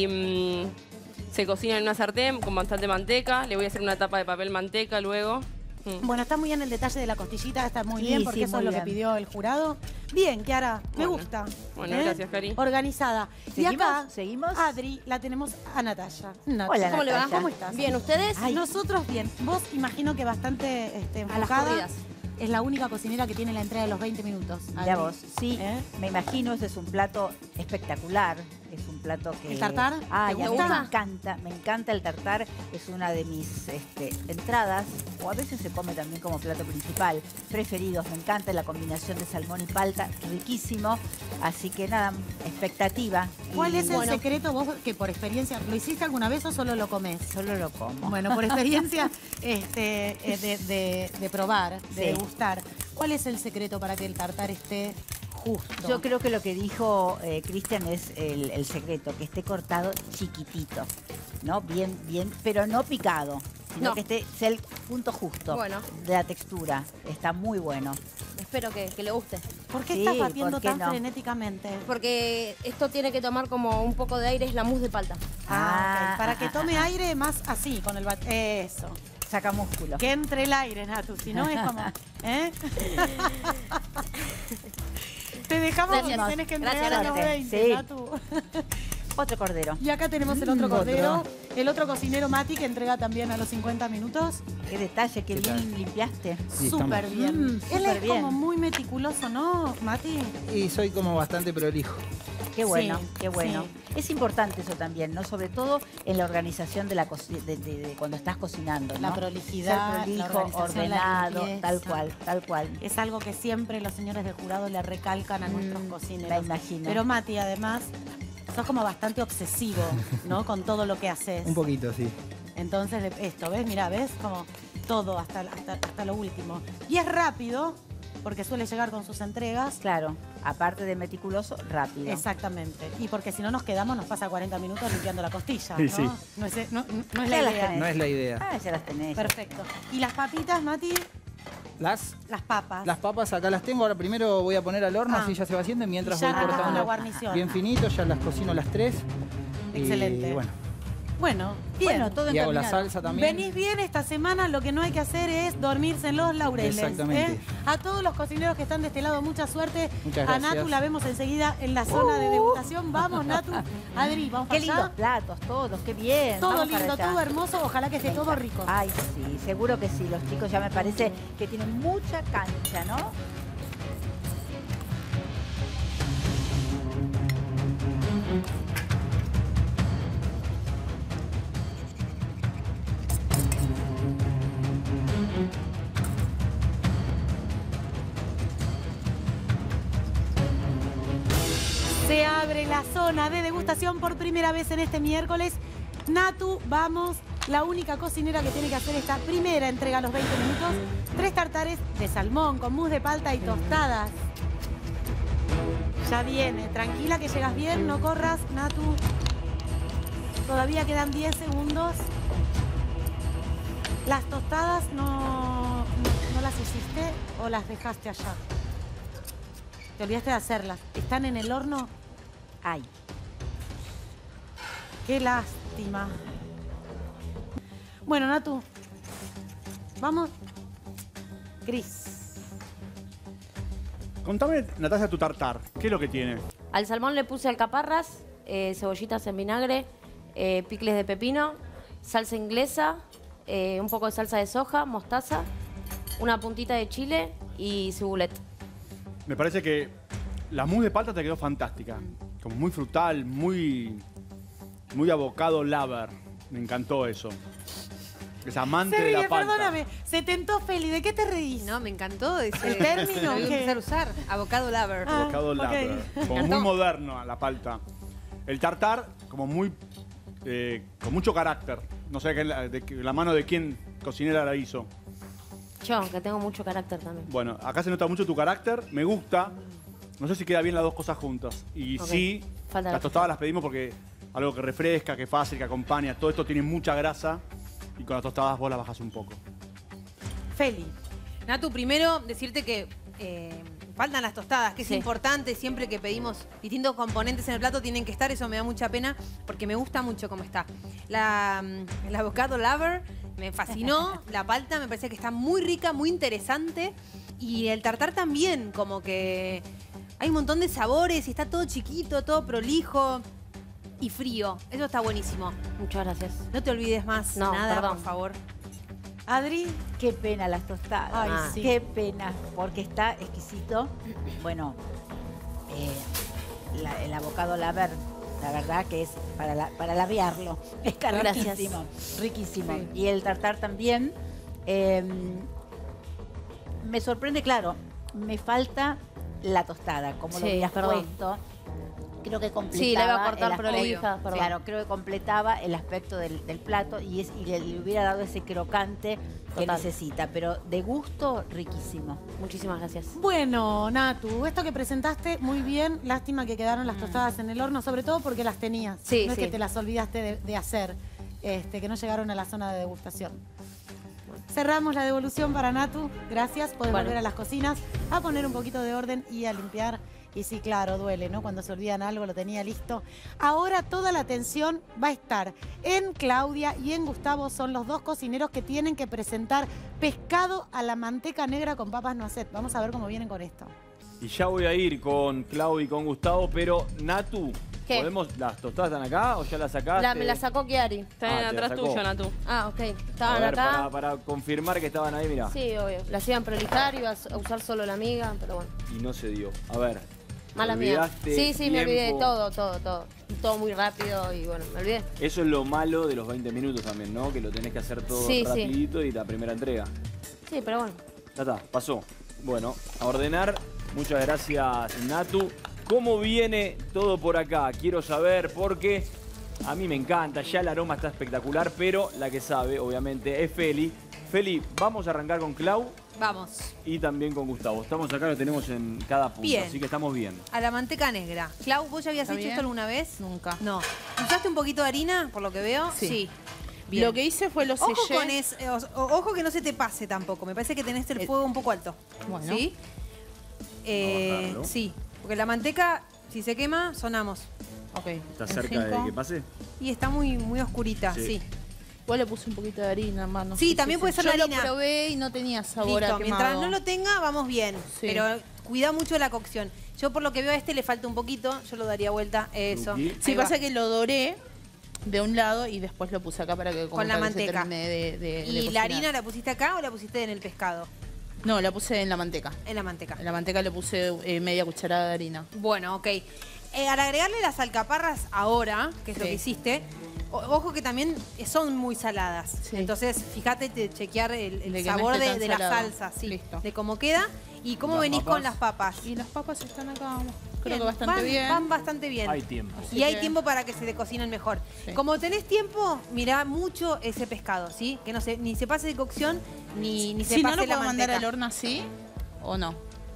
y se cocina en una sartén con bastante manteca. Le voy a hacer una tapa de papel manteca luego. Bueno, está muy bien el detalle de la costillita, está muy Sí, bien porque sí, eso muy es lo bien. que pidió el jurado. Bien, Kiara, me Bueno. gusta. Bueno, gracias, Cari. Organizada. Y ¿Seguimos? acá, ¿Seguimos? Adri, la tenemos a Natalia. Nat, Hola, ¿cómo le va? Natalia. ¿Cómo estás? Bien, ¿ustedes? Nosotros bien. Vos imagino que bastante A las enfocada. corridas. Es la única cocinera que tiene la entrega de los 20 minutos. Mirá Adri. vos, sí, ¿Eh? me imagino, ese es un plato espectacular. Es un plato que... ¿El tartar? Ay, ¿Te a mí gusta? me encanta el tartar. Es una de mis entradas, o a veces se come también como plato principal. Preferidos, me encanta la combinación de salmón y palta, riquísimo. Así que nada, expectativa. ¿Cuál Y es el bueno, secreto vos que por experiencia, lo hiciste alguna vez o solo lo comés? Solo lo como. Bueno, por experiencia de probar, de Sí. degustar, ¿cuál es el secreto para que el tartar esté justo? Yo creo que lo que dijo Cristian es el secreto, que esté cortado chiquitito, ¿no? Bien, pero no picado, sino No. que sea el punto justo Bueno. de la textura. Está muy bueno. Espero que le guste. ¿Por qué Sí, estás batiendo ¿por qué tan no? frenéticamente? Porque esto tiene que tomar como un poco de aire, es la mousse de palta. Ok. Para que tome aire más así, con el Eso. Saca músculo. Que entre el aire, Natu, si no es como... ¿eh? Te dejamos Gracias. porque tenés que entregar Gracias, a los gracias. 20, Sí. Natu. Otro cordero. Y acá tenemos el otro Otro. cordero, el otro cocinero Mati que entrega también a los 50 minutos. Qué detalle, qué ¿Qué bien tal? limpiaste. Sí, Súper estamos. bien. Él súper es bien. como muy meticuloso, ¿no, Mati? Y soy como bastante prolijo. Qué bueno, Sí, qué bueno. sí. Es importante eso también, ¿no? Sobre todo en la organización de la de cuando estás cocinando, ¿no? La prolijidad, Ser la prolijo, organización, la ordenado, limpieza. tal cual, tal cual. Es algo que siempre los señores del jurado le recalcan a nuestros cocineros. La imagino. Pero Mati, además, sos como bastante obsesivo, ¿no? Con todo lo que haces. Un poquito, sí. Entonces, esto, ¿ves? Mirá, ¿ves? Como todo hasta lo último. Y es rápido, porque suele llegar con sus entregas. Claro, aparte de meticuloso, rápido. Exactamente. Y porque si no nos quedamos, nos pasa 40 minutos limpiando la costilla, Sí, ¿no? sí. No es la Ya las idea. tenés. No es la idea. Ah, ya las tenés. Perfecto. ¿Y las papitas, Mati? Las Las papas. papas acá las tengo. Ahora primero voy a poner al horno, Ah. así ya se va haciendo. Y mientras Y ya voy arrancas con cortando la guarnición. bien finito, ya las cocino las tres. Excelente. Y bueno, Bueno, bien. Bueno, todo y hago la encaminado. salsa también. Venís bien esta semana, lo que no hay que hacer es dormirse en los laureles. Exactamente. ¿eh? A todos los cocineros que están de este lado, mucha suerte. Muchas A gracias. Natu la vemos enseguida en la zona de degustación. Vamos, Natu. Adri, vamos Qué para lindos allá. platos, todos, qué bien. Todo Vamos para lindo, allá. todo hermoso. Ojalá que esté todo rico. Ay, sí, seguro que sí. Los chicos ya me parece que tienen mucha cancha, ¿no? Se abre la zona de degustación por primera vez en este miércoles. Natu, vamos. La única cocinera que tiene que hacer esta primera entrega a los 20 minutos. 3 tartares de salmón con mousse de palta y tostadas. Ya viene. Tranquila que llegas bien, no corras, Natu. Todavía quedan 10 segundos. ¿Las tostadas no las hiciste o las dejaste allá? Te olvidaste de hacerlas. ¿Están en el horno? Ay. Qué lástima. Bueno, Natu. Vamos. Cris. Contame, Natalia, tu tartar. ¿Qué es lo que tiene? Al salmón le puse alcaparras, cebollitas en vinagre, picles de pepino, salsa inglesa, un poco de salsa de soja, mostaza, una puntita de chile y cibulet. Me parece que la mousse de palta te quedó fantástica. Como muy frutal, muy avocado lover. Me encantó eso. Es amante Se de la ríe, palta. perdóname. Se tentó Feli. ¿De qué te reís? No, me encantó ese ¿El término? Lo voy a ¿Qué? empezar a usar. Avocado lover. Ah, Avocado ok. lover. Como muy moderno a la palta. El tartar, como muy... con mucho carácter. No sé la mano de quién cocinera la hizo. Yo, que tengo mucho carácter también. Bueno, acá se nota mucho tu carácter. Me gusta. No sé si queda bien las dos cosas juntas. Y Ok. sí, Falta las la tostadas las pedimos porque algo que refresca, que es fácil, que acompaña. Todo esto tiene mucha grasa. Y con las tostadas vos las bajas un poco. Feli. Natu, primero decirte que faltan las tostadas, que es Sí. importante. Siempre que pedimos distintos componentes en el plato tienen que estar. Eso me da mucha pena porque me gusta mucho cómo está. El avocado lover Me fascinó. La palta me parece que está muy rica, muy interesante. Y el tartar también, como que hay un montón de sabores y está todo chiquito, todo prolijo y frío. Eso está buenísimo. Muchas gracias. No te olvides más No, nada, perdón. por favor. Adri, qué pena las tostadas. Ay, sí. Qué pena, porque está exquisito. Bueno, el abocado Laver, la verdad que es para labiarlo. Está Gracias. riquísimo, riquísimo. Y el tartar también. Me sorprende, claro, me falta la tostada, como lo Sí, habías perdón. puesto. Creo que completaba Sí, la iba a cortar el prolija, aspecto, perdón. claro, creo que completaba el aspecto del plato y le hubiera dado ese crocante que Total. necesita, pero de gusto riquísimo. Muchísimas gracias. Bueno, Natu, esto que presentaste muy bien. Lástima que quedaron las tostadas en el horno, sobre todo porque las tenías. Sí, no es sí. que te las olvidaste de hacer, que no llegaron a la zona de degustación. Cerramos la devolución para Natu. Gracias. Podés Bueno. volver a las cocinas a poner un poquito de orden y a limpiar. Y sí, claro, duele, ¿no? Cuando se olvidan algo, lo tenía listo. Ahora toda la atención va a estar en Claudia y en Gustavo. Son los dos cocineros que tienen que presentar pescado a la manteca negra con papas noisette. Vamos a ver cómo vienen con esto. Y ya voy a ir con Clau y con Gustavo, pero Natu, ¿Qué? ¿podemos, las tostadas están acá o ya las sacaste? Me la sacó Chiari. Están Ah, te la atrás sacó. tuyo, Natu. Ah, ok. A Estaban ver, acá. para confirmar que estaban ahí, mira. Sí, obvio. Las iban a prolijar, iba a usar solo la amiga, pero bueno. Y no se dio. A ver. Mala ¿te mía. olvidaste Sí, sí, me olvidé. tiempo? Todo. Todo muy rápido y bueno, me olvidé. Eso es lo malo de los 20 minutos también, ¿no? Que lo tenés que hacer todo Sí, sí. rapidito y la primera entrega. Sí, pero bueno. Ya está, pasó. Bueno, a ordenar. Muchas gracias, Natu. ¿Cómo viene todo por acá? Quiero saber porque a mí me encanta. Ya el aroma está espectacular, pero la que sabe, obviamente, es Feli. Feli, vamos a arrancar con Clau Vamos. y también con Gustavo. Estamos acá, lo tenemos en cada punto, Bien. así que estamos bien. A la manteca negra. Clau, ¿vos ya habías ¿Está hecho bien? esto alguna vez? Nunca. No. ¿Usaste un poquito de harina, por lo que veo? Sí. Bien. Lo que hice fue lo Ojo, sellé. ojo que no se te pase tampoco. Me parece que tenés el fuego un poco alto. Bueno. ¿Sí? bajarlo. Sí. Porque la manteca, si se quema, sonamos. Ok. ¿Está el cerca de ginkgo. que pase? Y está muy, muy oscurita, Sí. sí. Igual le puse un poquito de harina, hermano. Sí, también puede ser Yo la harina. lo probé y no tenía sabor Listo, a mientras quemado. no lo tenga, vamos bien. Sí. Pero cuida mucho la cocción. Yo por lo que veo a este le falta un poquito, yo lo daría vuelta. Eso. Luqui. Sí, Ahí va. pasa que lo doré de un lado y después lo puse acá para que Con la para que se manteca. termine de ¿Y la cocinar. harina la pusiste acá o la pusiste en el pescado? No, la puse en la manteca. En la manteca. En la manteca le puse media cucharada de harina. Bueno, ok. Al agregarle las alcaparras ahora, que es lo Sí. que hiciste, ojo que también son muy saladas. Sí. Entonces, fíjate de chequear el De que no sabor esté de, tan de la salado. salsa, sí, Listo. de cómo queda y cómo ¿Las venís papas? con las papas. Y las papas están acá, creo Bien, que bastante van, bien. Van bastante bien. Hay tiempo. Y hay que- tiempo para que se te cocinen mejor. Sí. Como tenés tiempo, mirá mucho ese pescado, ¿sí? Que no se, ni se pase de cocción, ni se Si pase no lo la puedo mandar manteca. al horno así o no.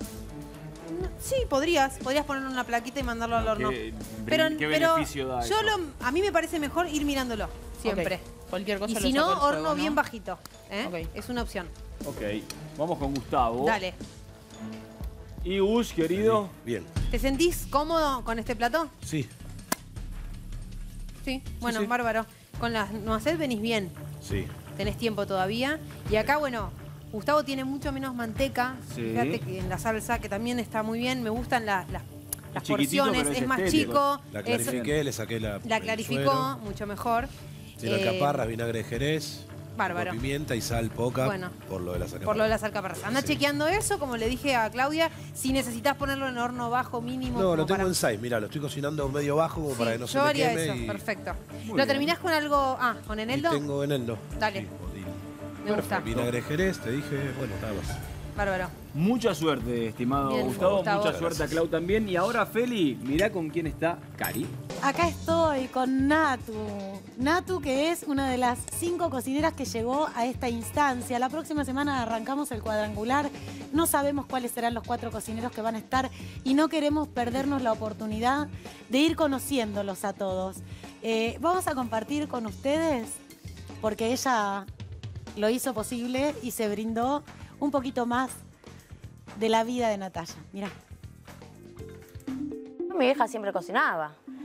Sí, podrías ponerlo en una plaquita y mandarlo al horno. ¿Qué, Pero, qué pero beneficio da yo eso? a mí me parece mejor ir mirándolo, siempre. Ok. Cualquier cosa Y lo si saco no, del horno fuego, ¿no? bien bajito. ¿eh? Ok. Es una opción. Ok, vamos con Gustavo. Dale. Y Gus, querido. Bien. ¿Te sentís cómodo con este plato? Sí, Sí. Bueno, sí. bárbaro. Con las noisette venís bien. sí. Tenés tiempo todavía. Y acá, bueno, Gustavo tiene mucho menos manteca. Sí. Fíjate que en la salsa, que también está muy bien. Me gustan las chiquitito, porciones. pero es Es más estético. chico. La es- clarifiqué, le saqué la la el clarificó suero. mucho mejor. Tiene alcaparras, vinagre de jerez, Bárbaro. con pimienta y sal poca Bueno. por lo de las alcaparras. Por lo de las alcaparras. Anda Sí. chequeando eso, como le dije a Claudia, si necesitas ponerlo en horno bajo mínimo. No, como lo tengo para- en 6, mira, lo estoy cocinando medio bajo como Sí, para que no se yo me haría queme. eso, y, perfecto. Muy ¿Lo bien. terminás con algo? Ah, con y eneldo. tengo eneldo. Dale. Sí, o dill. Me gusta. Vinagre de jerez, te dije, bueno, nada más. Bárbaro. Mucha suerte, estimado Bien, Gustavo. Gustavo. Mucha suerte a Clau también. Y ahora, Feli, mirá con quién está Cari. Acá estoy con Natu. Natu, que es una de las 5 cocineras que llegó a esta instancia. La próxima semana arrancamos el cuadrangular. No sabemos cuáles serán los 4 cocineros que van a estar y no queremos perdernos la oportunidad de ir conociéndolos a todos. Vamos a compartir con ustedes, porque ella lo hizo posible y se brindó un poquito más de la vida de Natalia. Mirá. Mi vieja siempre cocinaba.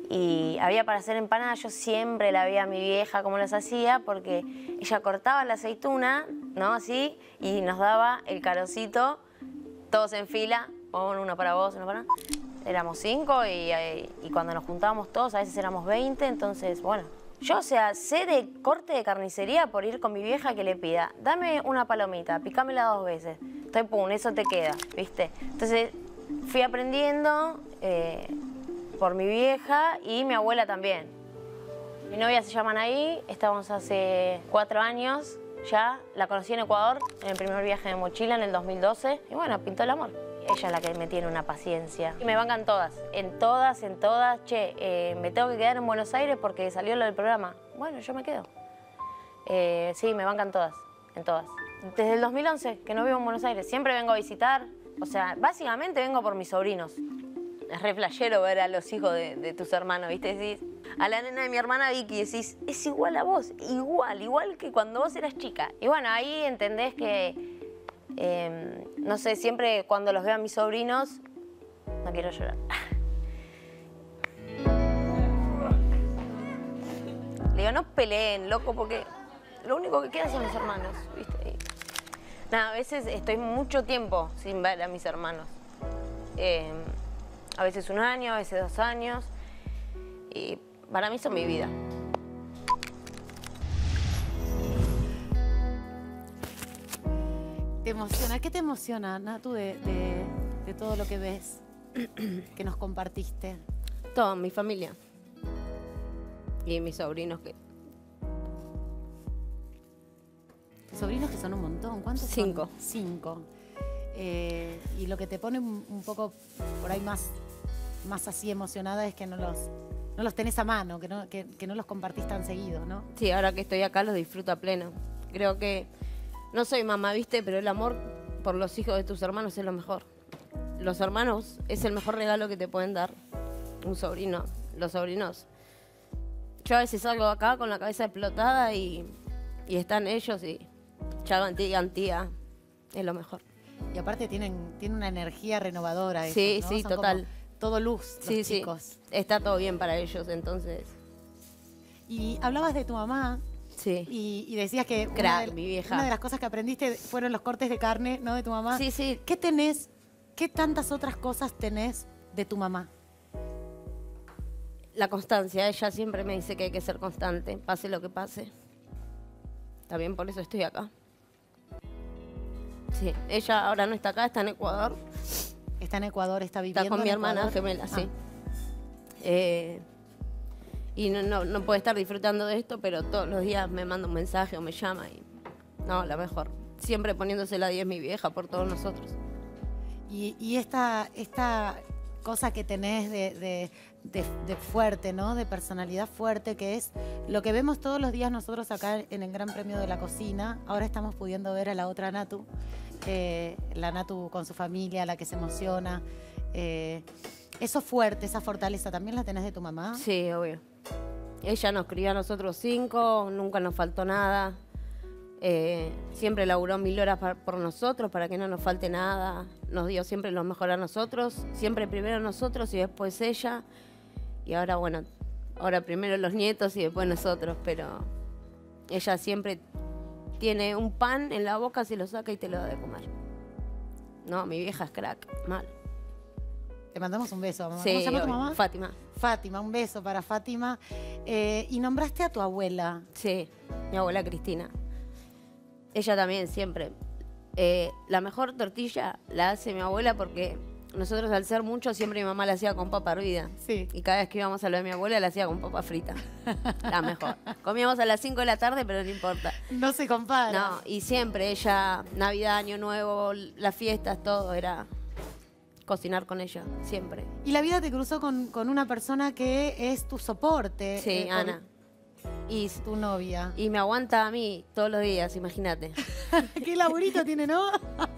y había para hacer empanadas. Yo siempre la veía a mi vieja cómo las hacía, porque ella cortaba la aceituna, ¿no? Así, y nos daba el carocito, todos en fila, uno para vos, uno para... Éramos 5 y cuando nos juntábamos todos, a veces éramos 20, entonces, bueno. Yo, o sea, sé de corte de carnicería por ir con mi vieja que le pida, dame una palomita, picámela 2 veces. Entonces, pum, eso te queda, ¿viste? Entonces, fui aprendiendo por mi vieja y mi abuela también. Mi novia se llama Anaí, estábamos hace 4 años ya. La conocí en Ecuador, en el primer viaje de mochila en el 2012. Y bueno, pintó el amor. Ella es la que me tiene una paciencia. Y me bancan todas, en todas. Che, me tengo que quedar en Buenos Aires porque salió lo del programa. Bueno, yo me quedo. Sí, me bancan todas, en todas. Desde el 2011 que no vivo en Buenos Aires. Siempre vengo a visitar. O sea, básicamente vengo por mis sobrinos. Es re flashero ver a los hijos de tus hermanos, ¿viste? Decís, a la nena de mi hermana Vicky decís, es igual a vos, igual que cuando vos eras chica. Y bueno, ahí entendés que... no sé, siempre cuando los veo a mis sobrinos, no quiero llorar. Le digo, no peleen, loco, porque lo único que queda son los hermanos, ¿viste? Y, nada, a veces estoy mucho tiempo sin ver a mis hermanos. A veces 1 año, a veces 2 años. Y para mí son mi vida. ¿Te emociona? ¿Qué te emociona, Natu, de todo lo que ves, que nos compartiste? Todo, mi familia. Y mis sobrinos que... Sobrinos que son un montón. ¿Cuántos 5. son? 5. Y lo que te pone un poco por ahí más así emocionada es que no los tenés a mano, que no los compartís tan seguido, ¿no? Sí, ahora que estoy acá los disfruto a pleno. Creo que... No soy mamá, ¿viste? Pero el amor por los hijos de tus hermanos es lo mejor. Los hermanos es el mejor regalo que te pueden dar. Un sobrino, los sobrinos. Yo a veces salgo acá con la cabeza explotada y están ellos y chagan tía, es lo mejor. Y aparte tienen una energía renovadora. Sí, ellos, ¿no? sí, Son total. como todo luz, los Sí. chicos. Está todo bien para ellos, entonces. Y hablabas de tu mamá. Sí. Y decías que mi vieja. Una de las cosas que aprendiste fueron los cortes de carne, ¿no? De tu mamá. Sí, sí. ¿Qué tenés? ¿Qué tantas otras cosas tenés de tu mamá? La constancia. Ella siempre me dice que hay que ser constante, pase lo que pase. También por eso estoy acá. Sí. Ella ahora no está acá, está en Ecuador. Está en Ecuador, está viviendo Está con mi en hermana Ecuador. gemela, sí. Y no puede estar disfrutando de esto, pero todos los días me manda un mensaje o me llama y... No, la mejor. Siempre poniéndose la 10 mi vieja por todos nosotros. Y esta cosa que tenés de fuerte, ¿no? De personalidad fuerte, que es lo que vemos todos los días nosotros acá en el Gran Premio de la Cocina. Ahora estamos pudiendo ver a la otra Natu, la Natu con su familia, la que se emociona. Eso fuerte, esa fortaleza, ¿también la tenés de tu mamá? Sí, obvio. Ella nos crió a nosotros 5, nunca nos faltó nada. Siempre laburó 1000 horas por nosotros para que no nos falte nada. Nos dio siempre lo mejor a nosotros. Siempre primero nosotros y después ella. Y ahora, bueno, ahora primero los nietos y después nosotros. Pero ella siempre tiene un pan en la boca, se lo saca y te lo da de comer. No, mi vieja es crack, mal. Te mandamos un beso, mamá. Sí, ¿Cómo se llama tu obvio. mamá? Fátima. Fátima, un beso para Fátima. Y nombraste a tu abuela. Sí, mi abuela Cristina. Ella también siempre. La mejor tortilla la hace mi abuela porque nosotros al ser muchos siempre mi mamá la hacía con papa hervida. Sí. Y cada vez que íbamos a lo de mi abuela la hacía con papa frita. La mejor. Comíamos a las 5 de la tarde, pero no importa. No se compara. No, y siempre ella, Navidad, Año Nuevo, las fiestas, todo era cocinar con ella, siempre. Y la vida te cruzó con una persona que es tu soporte. Sí, Ana. Y tu novia. Y me aguanta a mí todos los días, imagínate. Qué laburito tiene, ¿no?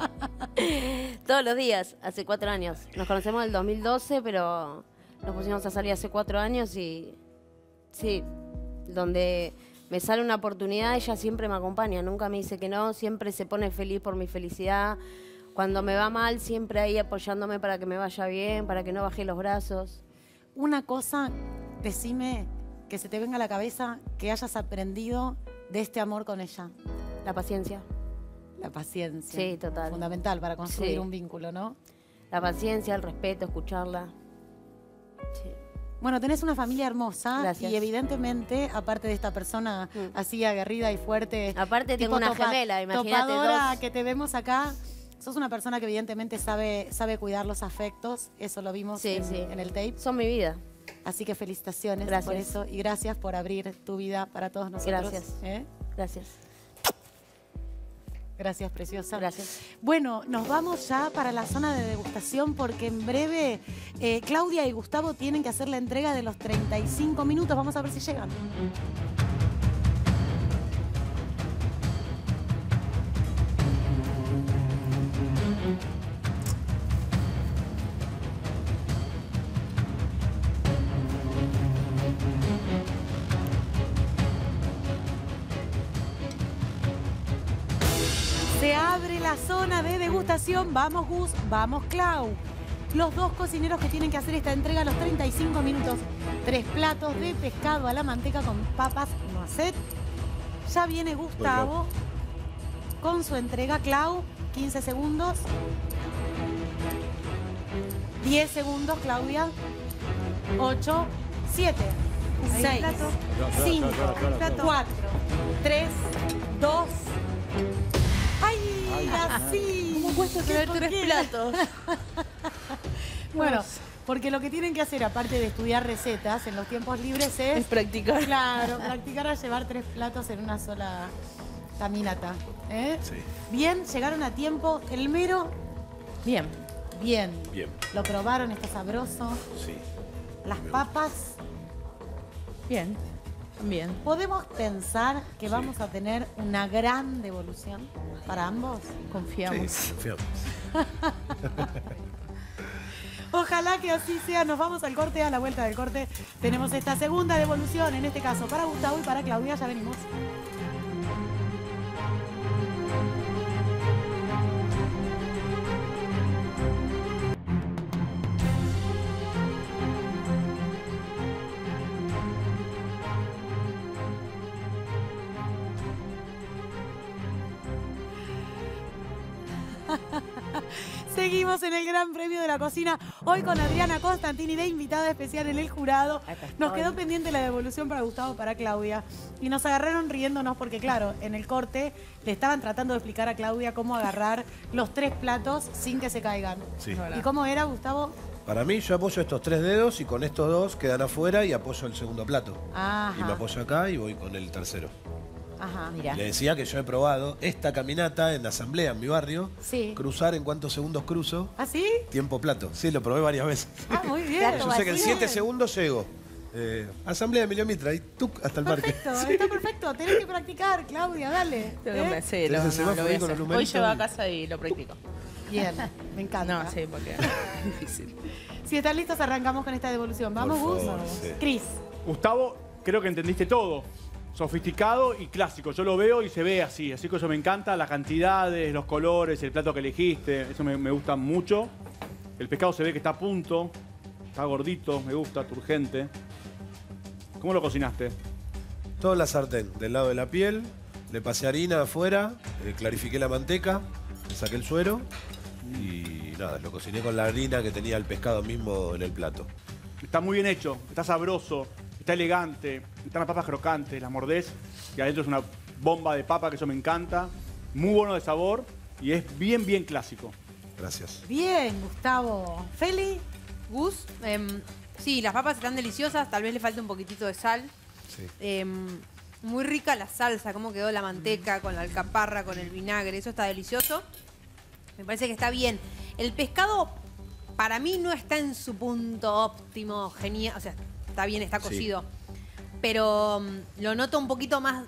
Todos los días, hace 4 años. Nos conocemos en el 2012, pero nos pusimos a salir hace 4 años y sí, donde me sale una oportunidad, ella siempre me acompaña, nunca me dice que no, siempre se pone feliz por mi felicidad. Cuando me va mal, siempre ahí apoyándome para que me vaya bien, para que no baje los brazos. Una cosa decime que se te venga a la cabeza que hayas aprendido de este amor con ella. La paciencia. La paciencia. Sí, total. Fundamental para construir Sí. un vínculo, ¿no? La paciencia, el respeto, escucharla. Sí. Bueno, tenés una familia hermosa. Gracias. Y evidentemente, aparte de esta persona así aguerrida y fuerte. Aparte tengo una gemela, imagínate, topadora dos. que te vemos acá. Sos una persona que evidentemente sabe cuidar los afectos. Eso lo vimos en el tape. Son mi vida. Así que felicitaciones Gracias. por eso. Y gracias por abrir tu vida para todos nosotros. Gracias. ¿Eh? Gracias. Gracias, preciosa. Gracias. Bueno, nos vamos ya para la zona de degustación porque en breve Claudia y Gustavo tienen que hacer la entrega de los 35 minutos. Vamos a ver si llegan. Se abre la zona de degustación. Vamos, Gus, vamos, Clau. Los dos cocineros que tienen que hacer esta entrega a los 35 minutos. 3 platos de pescado a la manteca con papas noisette. Ya viene Gustavo con su entrega. Clau, 15 segundos. 10 segundos, Claudia. 8, 7, 6, 5, 4, 3, 2... ¡Ay! Así. ¿Cómo cuesta tener 3 platos? Bueno, porque lo que tienen que hacer, aparte de estudiar recetas en los tiempos libres, es practicar. Claro, practicar a llevar 3 platos en una sola caminata. ¿Eh? Sí. Bien, llegaron a tiempo. El mero. Bien. Bien. Bien. Lo probaron, está sabroso. Sí. Las papas. Bien. Bien. ¿Podemos pensar que vamos a tener una gran devolución para ambos? Confiamos. Sí, confiamos. Ojalá que así sea. Nos vamos al corte. A la vuelta del corte tenemos esta segunda devolución, en este caso para Gustavo y para Claudia. Ya venimos. Seguimos en el Gran Premio de la Cocina, hoy con Adriana Constantini de invitada especial en el jurado. Nos quedó pendiente la devolución para Gustavo, para Claudia. Y nos agarraron riéndonos porque, claro, en el corte le estaban tratando de explicar a Claudia cómo agarrar los 3 platos sin que se caigan. Sí. ¿Y cómo era, Gustavo? Para mí, yo apoyo estos 3 dedos y con estos 2 quedan afuera y apoyo el segundo plato. Ajá. Y me apoyo acá y voy con el tercero. Ajá. Mira. Le decía que yo he probado esta caminata en la asamblea en mi barrio. Sí. Cruzar en cuántos segundos cruzo. ¿Ah, sí? Tiempo plato. Sí, lo probé varias veces. Ah, muy bien. Yo sé que en 7 segundos llego. Asamblea de Emilio Mitra y tú hasta el parque. Perfecto, está perfecto. Tenés que practicar, Claudia, dale. Tengo que ¿Eh? hacerlo. ¿Tenés el semáforo lo voy a ahí con hacer. los Hoy numeritos? llevo a casa y lo practico. Bien, me encanta. No, sí, porque es difícil. Si están listos, arrancamos con esta devolución. ¿Vamos, Por Gus? favor, sí. Cris. Gustavo, creo que entendiste todo. Sofisticado y clásico. Yo lo veo y se ve así. Así que eso me encanta. Las cantidades, los colores, el plato que elegiste. Eso me gusta mucho. El pescado se ve que está a punto. Está gordito. Me gusta, turgente. ¿Cómo lo cocinaste? Todo en la sartén, del lado de la piel. Le pasé harina afuera, clarifiqué la manteca, le saqué el suero y nada, lo cociné con la harina que tenía el pescado mismo en el plato. Está muy bien hecho. Está sabroso. Está elegante. Están las papas crocantes. Las mordés. Y adentro es una bomba de papa que eso me encanta. Muy bueno de sabor. Y es bien, bien clásico. Gracias. Bien, Gustavo. Feli. Gus, sí, las papas están deliciosas, tal vez le falta un poquitito de sal. Sí. Muy rica la salsa, cómo quedó la manteca con la alcaparra, con el vinagre, eso está delicioso. Me parece que está bien. El pescado, para mí, no está en su punto óptimo, genial, o sea, está bien, está cocido. Pero lo noto un poquito más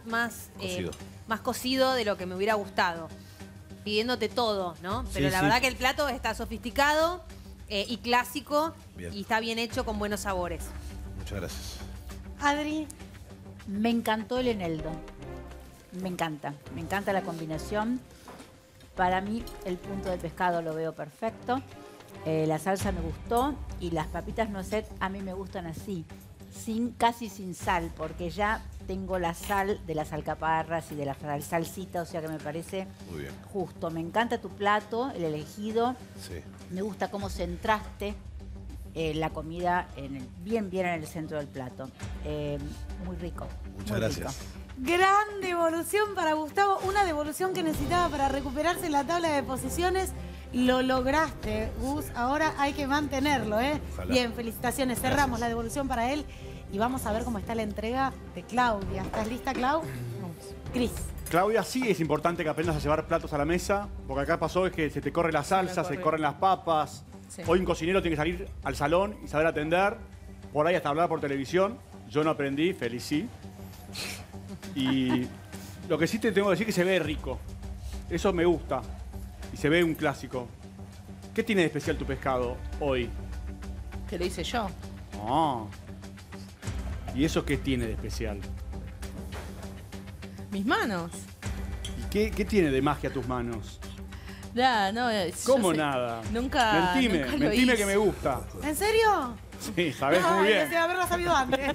cocido de lo que me hubiera gustado. Pidiéndote todo, ¿no? Pero Sí, la sí. verdad que el plato está sofisticado y clásico. Bien. Y está bien hecho con buenos sabores. Muchas gracias. Adri. Me encantó el eneldo. Me encanta la combinación. Para mí el punto del pescado lo veo perfecto. La salsa me gustó y las papitas noisette a mí me gustan así. casi sin sal, porque ya tengo la sal de las alcaparras y de la salsita, o sea que me parece Muy bien. justo. Me encanta tu plato, el elegido. Sí. Me gusta cómo centraste la comida bien en el centro del plato. Muy rico. Muchas muy gracias. rico. Gran devolución para Gustavo, una devolución que necesitaba para recuperarse en la tabla de posiciones. Lo lograste, Gus. Ahora hay que mantenerlo, ¿eh? Ojalá. Bien, felicitaciones. Cerramos la devolución para él y vamos a ver cómo está la entrega de Claudia. ¿Estás lista, Clau? Cris. Claudia, sí es importante que aprendas a llevar platos a la mesa, porque acá pasó es que se te corre la salsa, se corren las papas. Sí. Hoy un cocinero tiene que salir al salón y saber atender, por ahí hasta hablar por televisión. Yo no aprendí, feliz sí. Y lo que sí te tengo que decir es que se ve rico. Eso me gusta. Y se ve un clásico. ¿Qué tiene de especial tu pescado hoy? Que lo hice yo. Ah. ¿Y eso qué tiene de especial? Mis manos. ¿Y qué tiene de magia tus manos? Ya, no, ¿Cómo nada? Nunca. Mentime, nunca lo mentime hice. que me gusta. ¿En serio? Sí, sabés muy Ay, bien. deseo haberlo sabido antes.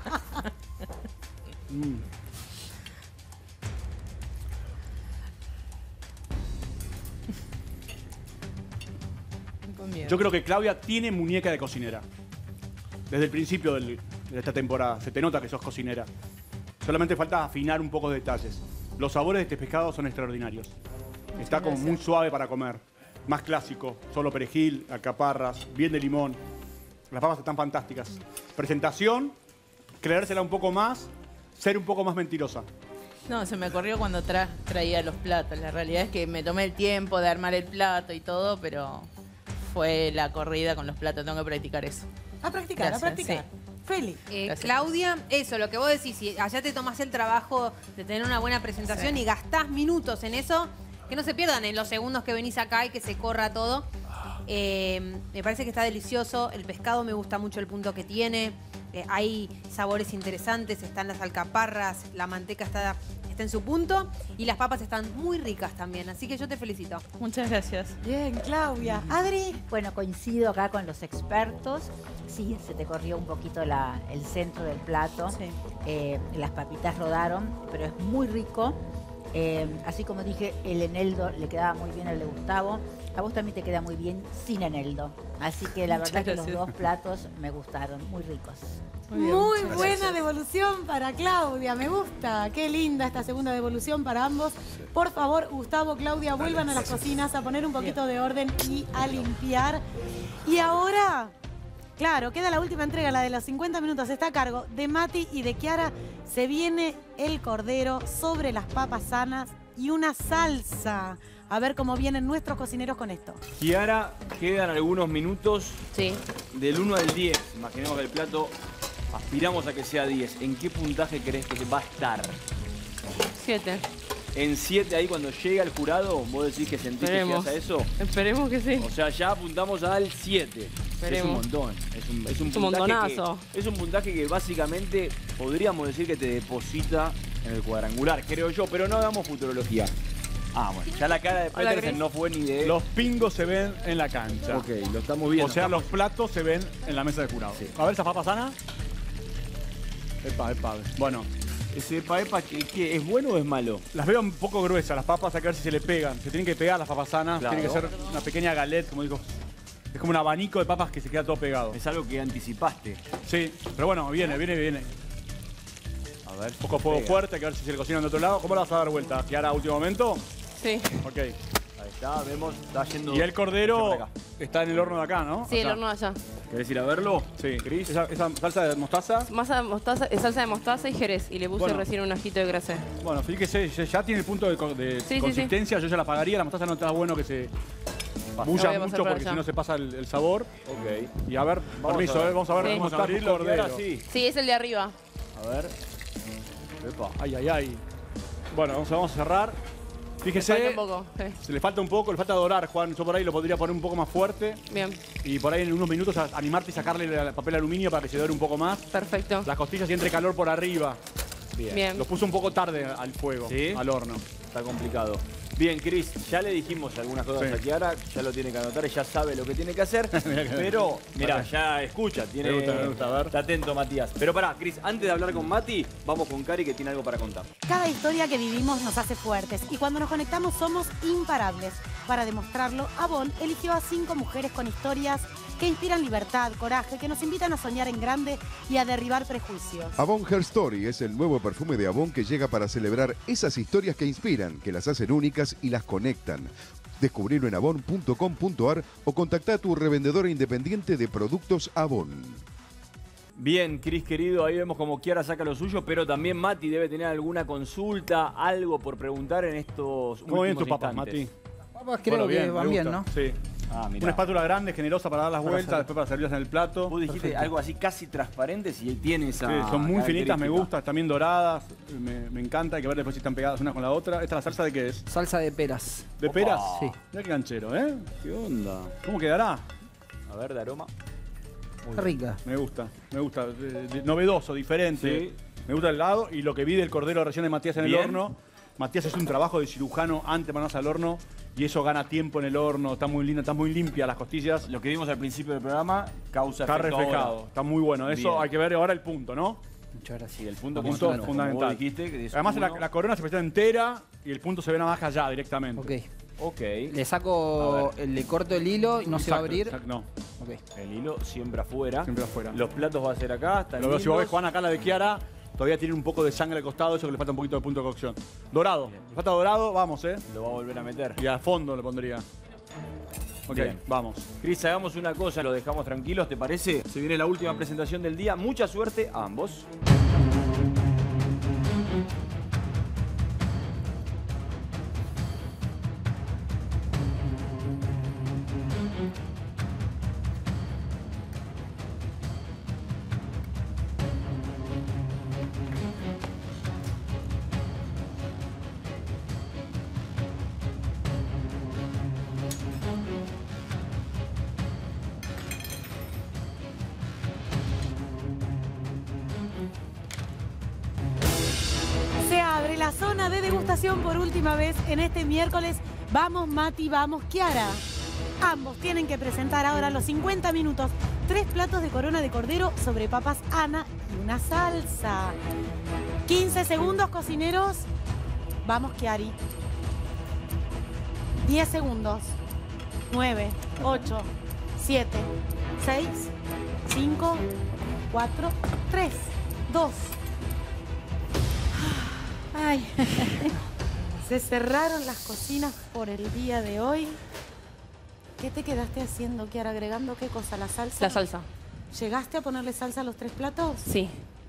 Con miedo. Yo creo que Claudia tiene muñeca de cocinera. Desde el principio de esta temporada. Se te nota que sos cocinera. Solamente falta afinar un poco de detalles. Los sabores de este pescado son extraordinarios. Está como gracias. muy suave para comer. Más clásico. Solo perejil, alcaparras, bien de limón. Las papas están fantásticas. Presentación, creérsela un poco más, ser un poco más mentirosa. No, se me ocurrió cuando traía los platos. La realidad es que me tomé el tiempo de armar el plato y todo, pero fue la corrida con los platos. Tengo que practicar eso. A practicar, Gracias, a practicar. Feli. Gracias. Claudia, eso, lo que vos decís, si allá te tomás el trabajo de tener una buena presentación Sí. y gastás minutos en eso, que no se pierdan en los segundos que venís acá y que se corra todo. Me parece que está delicioso, el pescado me gusta mucho el punto que tiene, hay sabores interesantes, están las alcaparras, la manteca está en su punto y las papas están muy ricas también, así que yo te felicito. Muchas gracias. Bien, Claudia. Adri. Bueno, coincido acá con los expertos. Sí, se te corrió un poquito el centro del plato. Sí. Las papitas rodaron, pero es muy rico. Así como dije, el eneldo le quedaba muy bien al de Gustavo. A vos también te queda muy bien sin eneldo. Así que la Muchas verdad que los gracias. dos platos me gustaron, muy ricos. Muy muchas buena gracias. devolución para Claudia, me gusta. Qué linda esta segunda devolución para ambos. Por favor, Gustavo, Claudia, vuelvan a las cocinas a poner un poquito de orden y a limpiar. Y ahora, claro, queda la última entrega, la de los 50 minutos. Está a cargo de Mati y de Kiara. Se viene el cordero sobre las papas sanas y una salsa. A ver cómo vienen nuestros cocineros con esto. Kiara, quedan algunos minutos Sí. del 1 al 10. Imaginemos que el plato aspiramos a que sea 10. ¿En qué puntaje crees que va a estar? 7. En 7 ahí cuando llega el jurado, vos decís que sentís Esperemos. que llegas a eso. Esperemos que sí. O sea, ya apuntamos al 7. Es un Esperemos. montón. Es un Es un puntaje montonazo. es un puntaje que básicamente podríamos decir que te deposita en el cuadrangular, creo yo, pero no hagamos futurología. Ah, bueno, ya la cara de Hola, Petersen Cris. no fue ni de... Los pingos se ven en la cancha. Ok, lo estamos viendo. O sea, los platos se ven en la mesa de jurado. Sí. A ver, esa papa sana. Epa, epa. Bueno, Ese epa, ¿qué? ¿Es bueno o es malo? las veo un poco gruesas las papas, hay que ver si se le pegan. Se tienen que pegar las papas sanas, Claro. tiene que ser una pequeña galette, como digo. Es como un abanico de papas que se queda todo pegado. Es algo que anticipaste. Sí, pero bueno, viene. A ver. Un poco fuego fuerte, hay que ver si se le cocinan de otro lado. ¿Cómo la vas a dar vuelta? ¿Kiara, a último momento? Sí. Ok. Ahí está, vemos, está yendo... Y el cordero por acá. está en el horno de acá, ¿no? Sí, el Allá. horno de allá. ¿Querés ir a verlo? Sí. Cris. Esa salsa de mostaza. Masa de mostaza, salsa de mostaza y jerez. Y le puse Bueno. recién un ajito de grasa. Bueno, fíjese, ya tiene el punto de sí, consistencia. Yo ya la pagaría. La mostaza no está bueno que se bulla voy a pasar mucho por porque allá. si no se pasa el sabor. Ok. Y a ver, permiso, vamos a ver Sí. cómo está abrir tu la cordero. Kiara, sí. Sí, es el de arriba. A ver. Epa. Ay. Bueno, vamos a cerrar. Falta Fíjese, un poco. Sí. se le falta un poco, le falta dorar, Juan. Yo por ahí lo podría poner un poco más fuerte. Bien, Y por ahí en unos minutos animarte y sacarle el papel aluminio para que se dore un poco más. perfecto. Las costillas y entre calor por arriba. Bien. Lo puso un poco tarde al fuego, ¿Sí? al horno. Está complicado. Bien, Cris, ya le dijimos algunas cosas a Kiara, ya lo tiene que anotar, ya sabe lo que tiene que hacer, pero mirá, ya escucha, Me gusta, a ver. Está atento, Matías. Pero pará, Cris, antes de hablar con Mati, vamos con Cari que tiene algo para contar. Cada historia que vivimos nos hace fuertes y cuando nos conectamos somos imparables. Para demostrarlo, Avon eligió a 5 mujeres con historias que inspiran libertad, coraje, que nos invitan a soñar en grande y a derribar prejuicios. Avon Her Story es el nuevo perfume de Avon que llega para celebrar esas historias que inspiran, que las hacen únicas y las conectan. Descubrilo en avon.com.ar o contacta a tu revendedor independiente de productos Avon. Bien, Cris querido, ahí vemos como Kiara saca lo suyo, pero también Mati debe tener alguna consulta, algo por preguntar en estos ¿Cómo vienen últimos tus papas, instantes. Mati? Papas creo que van me bien, gusta. ¿no? Sí. Ah, mirá. Una espátula grande, generosa para dar las Para vueltas, hacer. después para servirlas en el plato. Vos dijiste Perfecto. algo así casi transparente y tiene esa Sí, son muy finitas, me característica. gustan, también doradas, me encanta, hay que ver después si están pegadas una con la otra. ¿Esta la salsa de qué es? Salsa de peras. ¿De Opa. peras? Sí. Mirá qué ganchero, ¿eh? ¿Qué onda? ¿Cómo quedará? A ver, de aroma. Está rica. Me gusta. Novedoso, diferente. Sí. Me gusta el helado y lo que vi del cordero recién de Matías en el Bien. horno. Matías es un trabajo de cirujano antes de mandarse al horno y eso gana tiempo en el horno. Está muy linda, está muy limpia las costillas. Lo que vimos al principio del programa causa Está efecto reflejado, ahora. está muy bueno. Eso Bien. hay que ver ahora el punto, ¿no? Muchas gracias. Sí, el punto, Punto como fundamental. vos dijiste, que es Además uno. la corona se presenta entera y el punto se ve nada más allá directamente. Ok. Ok. Le saco, le corto el hilo y no se va a abrir. No, Ok. El hilo siempre afuera. siempre afuera. Los platos va a ser acá. Están Lo veo, si vos ves, lindos. Juan, acá la de Kiara, todavía tiene un poco de sangre al costado, eso que le falta un poquito de punto de cocción. Dorado. Le falta dorado, vamos, Lo va a volver a meter. Y a fondo le pondría. Ok, Bien. vamos. Cris, hagamos una cosa, lo dejamos tranquilos, ¿te parece? Se viene la última presentación del día. Mucha suerte a ambos. Se abre la zona de degustación por última vez en este miércoles. Vamos Mati, vamos Kiara. Ambos tienen que presentar ahora los 50 minutos 3 platos de corona de cordero sobre papas Ana y una salsa. 15 segundos, cocineros. Vamos Kiari. 10 segundos. 9, 8, 7, 6, 5, 4, 3, 2. Ay, se cerraron las cocinas por el día de hoy. ¿Qué te quedaste haciendo, Kiara? ¿Agregando qué cosa? ¿La salsa? La salsa. ¿Llegaste a ponerle salsa a los 3 platos? Sí.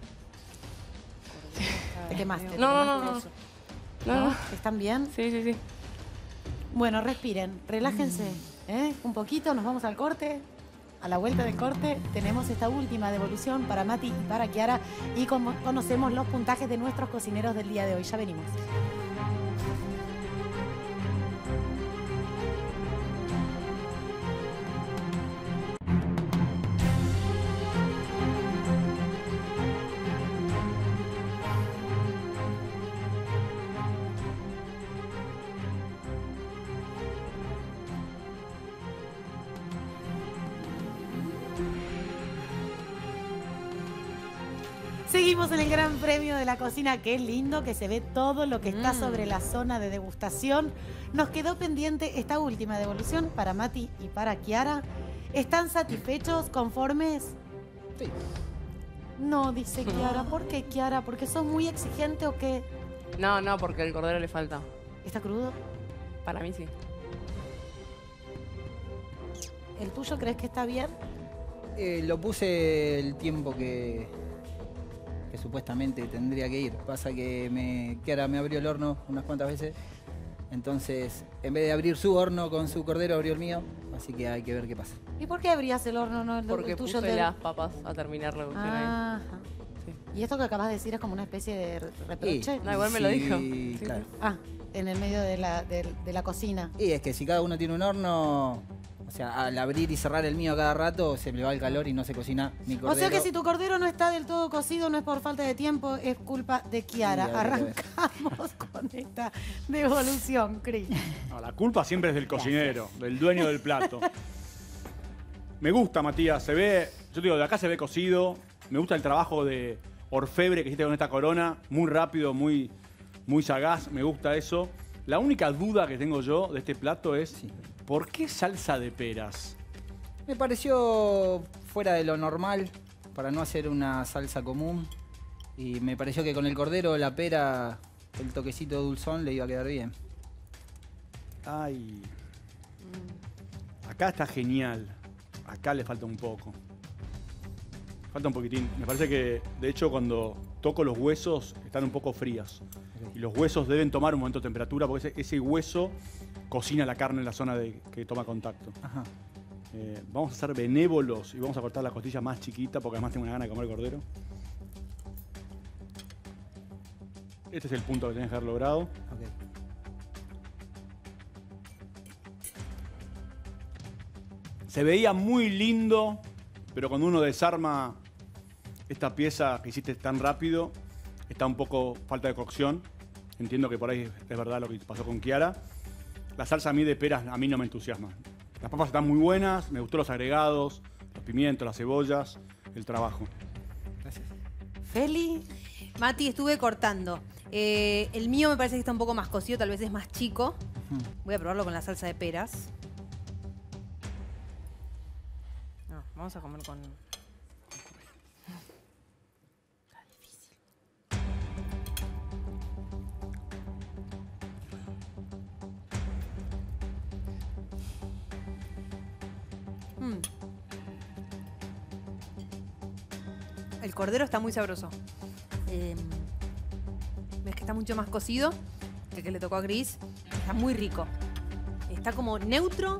Te quemaste. No. No. ¿Están bien? Sí, sí, sí. Bueno, respiren, relájense. Un poquito, nos vamos al corte. A la vuelta del corte tenemos esta última devolución para Mati y para Kiara y conocemos los puntajes de nuestros cocineros del día de hoy. Ya venimos. Seguimos en el Gran Premio de la Cocina. Qué lindo que se ve todo lo que está sobre la zona de degustación. Nos quedó pendiente esta última devolución para Mati y para Kiara. ¿Están satisfechos, conformes? Sí. No, dice Kiara. ¿Por qué, Kiara? ¿Porque sos muy exigente o qué? No, porque el cordero le falta. ¿Está crudo? Para mí sí. ¿El tuyo crees que está bien? Lo puse el tiempo que supuestamente tendría que ir. Pasa que Kiara me abrió el horno unas cuantas veces. Entonces, en vez de abrir su horno con su cordero, abrió el mío. Así que hay que ver qué pasa. ¿Y por qué abrías el horno, no el Porque tuyo? puse las papas a terminar la cocción ahí. Ajá. ¿Y esto que acabas de decir es como una especie de reproche? Sí. No, igual me lo dijo. Sí, claro. Ah, en el medio de la cocina. Y es que si cada uno tiene un horno, o sea, al abrir y cerrar el mío a cada rato, se le va el calor y no se cocina ni cordero. O sea que si tu cordero no está del todo cocido, no es por falta de tiempo, es culpa de Kiara. Sí, habría que ver. Arrancamos con con esta devolución, Cris? No, la culpa siempre es del cocinero, del dueño del plato. Me gusta, Matías, se ve, yo digo, de acá se ve cocido. Me gusta el trabajo de orfebre que hiciste con esta corona, muy rápido, muy sagaz, me gusta eso. La única duda que tengo yo de este plato es, ¿por qué salsa de peras? Me pareció fuera de lo normal para no hacer una salsa común. Y me pareció que con el cordero, la pera, el toquecito dulzón le iba a quedar bien. Ay. Acá está genial. Acá le falta un poco. Falta un poquitín. Me parece que, de hecho, cuando toco los huesos, están un poco frías. Y los huesos deben tomar un momento de temperatura porque ese hueso cocina la carne en la zona que toma contacto. Ajá. Vamos a ser benévolos y vamos a cortar la costilla más chiquita porque además tengo una gana de comer cordero. Este es el punto que tenés que haber logrado. Okay. Se veía muy lindo, pero cuando uno desarma esta pieza que hiciste tan rápido, está un poco falta de cocción. Entiendo que por ahí es verdad lo que pasó con Kiara. La salsa a mí de peras a mí no me entusiasma. Las papas están muy buenas, me gustó los agregados, los pimientos, las cebollas, el trabajo. Gracias. Feli. Mati, estuve cortando. El mío me parece que está un poco más cocido, tal vez es más chico. Voy a probarlo con la salsa de peras. No, vamos a comer con... El cordero está muy sabroso. Ves que está mucho más cocido que el que le tocó a Cris. Está muy rico. Está como neutro.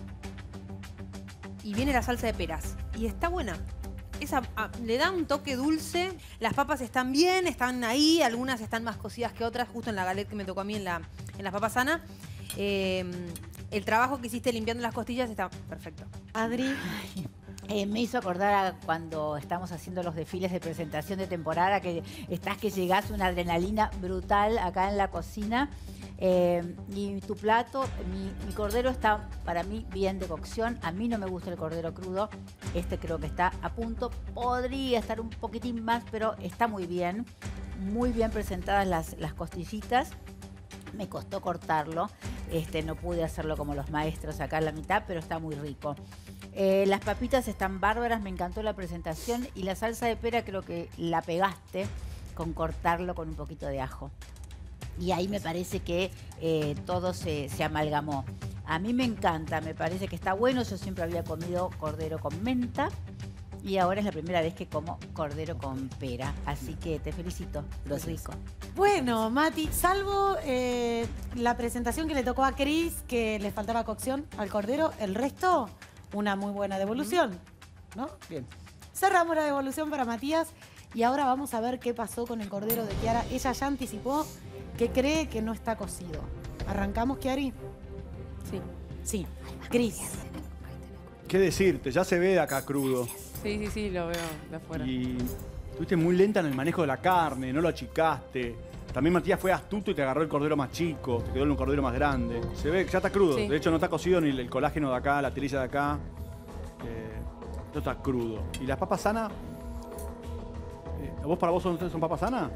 Y viene la salsa de peras. Y está buena. Le da un toque dulce. Las papas están bien, están ahí. Algunas están más cocidas que otras. Justo en la galette que me tocó a mí en la papa sana. El trabajo que hiciste limpiando las costillas está perfecto. Adri. Me hizo acordar a cuando estamos haciendo los desfiles de presentación de temporada, que llegás, una adrenalina brutal acá en la cocina. Y tu plato, mi cordero está para mí bien de cocción. A mí no me gusta el cordero crudo. Este creo que está a punto. Podría estar un poquitín más, pero está muy bien. Muy bien presentadas las costillitas. Me costó cortarlo. No pude hacerlo como los maestros acá en la mitad, pero está muy rico. Las papitas están bárbaras, me encantó la presentación. Y la salsa de pera creo que la pegaste con cortarlo con un poquito de ajo. Y ahí me parece que todo se amalgamó. A mí me encanta, me parece que está bueno. Yo siempre había comido cordero con menta. Y ahora es la primera vez que como cordero con pera. Así que te felicito, lo rico. Bueno, Mati, salvo la presentación que le tocó a Cris, que le faltaba cocción al cordero, el resto, una muy buena devolución, ¿no? Bien. Cerramos la devolución para Matías y ahora vamos a ver qué pasó con el cordero de Kiara. Ella ya anticipó que cree que no está cocido. ¿Arrancamos, Kiari? Sí. Sí. Cris. ¿Qué decirte? Ya se ve de acá crudo. Sí, lo veo de afuera. Y estuviste muy lenta en el manejo de la carne, no lo achicaste. También Matías fue astuto y te agarró el cordero más chico, te quedó un cordero más grande. Se ve que ya está crudo. Sí. De hecho, no está cocido ni el colágeno de acá, la telilla de acá. Esto está crudo. ¿Y las papas sanas? ¿Para vos son papas sanas?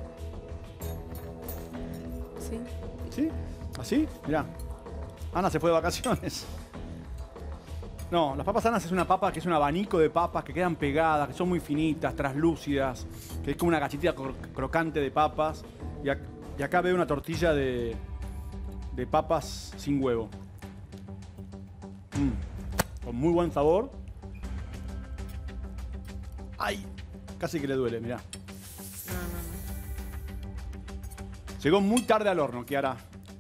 Sí. ¿Sí? ¿Así? Mirá. Ana se fue de vacaciones. No, las papas sanas es una papa que es un abanico de papas que quedan pegadas, que son muy finitas, traslúcidas, que es como una galletita crocante de papas. Y acá veo una tortilla de papas sin huevo. Con muy buen sabor. ¡Ay! Casi que le duele, mirá. Llegó muy tarde al horno, Kiara.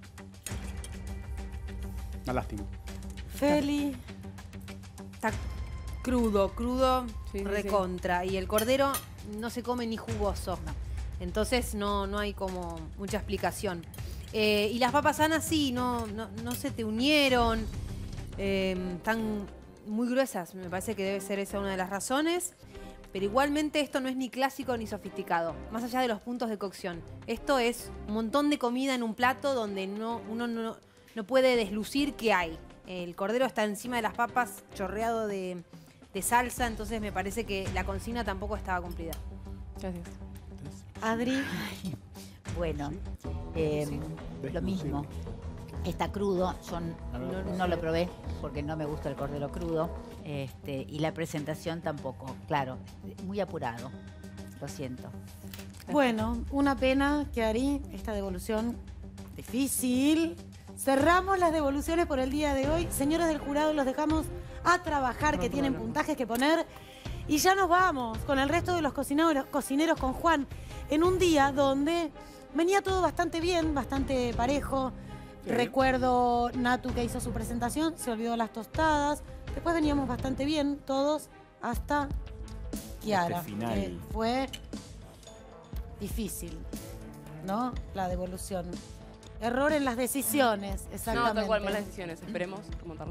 Una lástima. Feli. Está crudo, Sí, recontra. Y el cordero no se come ni jugoso. Entonces no hay como mucha explicación. Y las papas sanas sí, no se te unieron. Están muy gruesas. Me parece que debe ser esa una de las razones. Pero igualmente esto no es ni clásico ni sofisticado, más allá de los puntos de cocción. Esto es un montón de comida en un plato donde uno no puede deslucir qué hay. El cordero está encima de las papas, chorreado de salsa, entonces me parece que la consigna tampoco estaba cumplida. Gracias. Adri. Bueno, lo mismo. Está crudo, yo no lo probé porque no me gusta el cordero crudo. Y la presentación tampoco, claro, muy apurado. Lo siento. Bueno, una pena que Ari, esta devolución difícil. Cerramos las devoluciones por el día de hoy. Señores del jurado, los dejamos a trabajar, que tienen puntajes que poner. Y ya nos vamos con el resto de los cocineros con Juan, en un día donde venía todo bastante bien, bastante parejo. Sí. Recuerdo Natu que hizo su presentación, se olvidó las tostadas. Después veníamos bastante bien todos hasta Kiara. Que fue difícil, ¿no? La devolución. Error en las decisiones, exactamente. No, tal cual, malas decisiones. Esperemos comentarlo.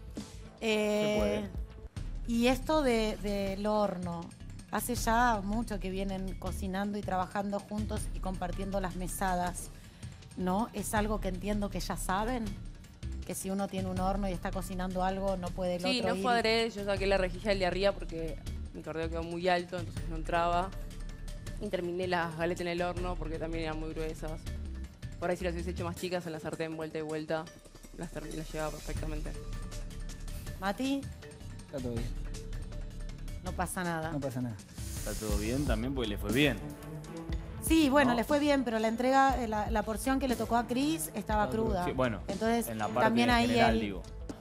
Y esto del horno. Hace ya mucho que vienen cocinando y trabajando juntos y compartiendo las mesadas, ¿no? Es algo que entiendo que ya saben, que si uno tiene un horno y está cocinando algo, no puede el otro ir. Sí, no fue adrede, yo saqué la rejilla del de arriba porque mi cordero quedó muy alto, entonces no entraba. Y terminé las galetas en el horno porque también eran muy gruesas. Por ahí si las hubiese hecho más chicas en la sartén, vuelta y vuelta, las llevaba perfectamente. Mati, Está todo bien. no pasa nada. No pasa nada. Está todo bien también porque le fue bien. Sí, bueno, ¿no? Le fue bien, pero la entrega, la porción que le tocó a Cris estaba cruda. Sí, bueno, entonces en la parte también ahí general, digo.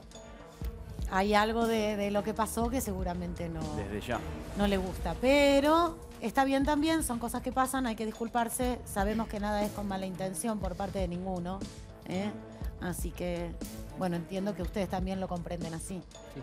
hay algo de lo que pasó que seguramente Desde ya. no le gusta. Pero está bien también, son cosas que pasan, hay que disculparse. Sabemos que nada es con mala intención por parte de ninguno, ¿eh? Así que, bueno, entiendo que ustedes también lo comprenden así.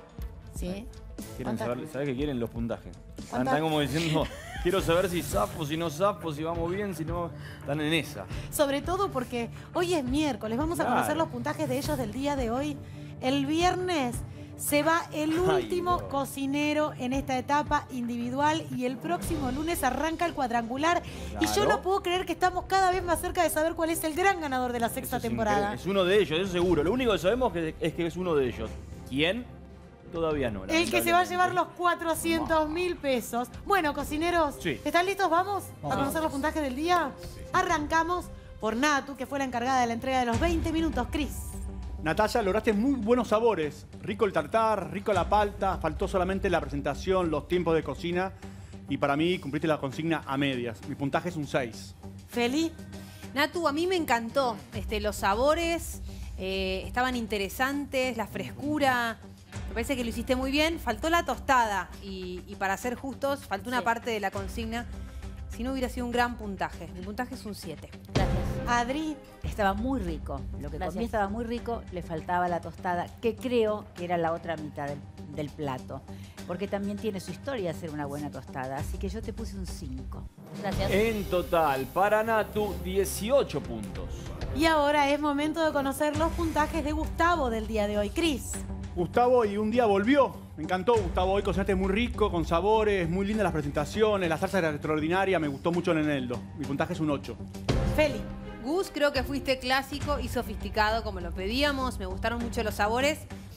¿Sí? Quieren saber qué quieren los puntajes. ¿Cuántas? Están como diciendo, quiero saber si zafo, si no zafo, si vamos bien, si no. Están en esa. Sobre todo porque hoy es miércoles, vamos a conocer los puntajes de ellos del día de hoy. El viernes se va el último cocinero en esta etapa individual y el próximo lunes arranca el cuadrangular. Claro. Y yo no puedo creer que estamos cada vez más cerca de saber cuál es el gran ganador de la sexta temporada. Es uno de ellos, eso seguro. Lo único que sabemos es que es uno de ellos. ¿Quién? Todavía no. El que se va a llevar los 400.000 pesos. Bueno, cocineros, Sí. ¿están listos? ¿Vamos a conocer los puntajes del día? Arrancamos por Natu, que fue la encargada de la entrega de los 20 minutos. Cris. Natalia, lograste muy buenos sabores. Rico el tartar, rico la palta. Faltó solamente la presentación, los tiempos de cocina. Y para mí cumpliste la consigna a medias. Mi puntaje es un 6. Feli. Natu, a mí me encantó. Los sabores estaban interesantes, la frescura. Me parece que lo hiciste muy bien. Faltó la tostada y para ser justos, faltó una parte de la consigna. Si no hubiera sido un gran puntaje. Mi puntaje es un 7. Gracias. Adri. Estaba muy rico. Lo que comí estaba muy rico, le faltaba la tostada, que creo que era la otra mitad del plato. Porque también tiene su historia hacer una buena tostada. Así que yo te puse un 5. Gracias. En total, para Natu, 18 puntos. Y ahora es momento de conocer los puntajes de Gustavo del día de hoy. Cris. Gustavo, y un día volvió. Me encantó, Gustavo. Hoy cocinaste muy rico, con sabores, muy lindas las presentaciones. La salsa era extraordinaria, me gustó mucho el eneldo. Mi puntaje es un 8. Feli. Gus, creo que fuiste clásico y sofisticado como lo pedíamos. Me gustaron mucho los sabores.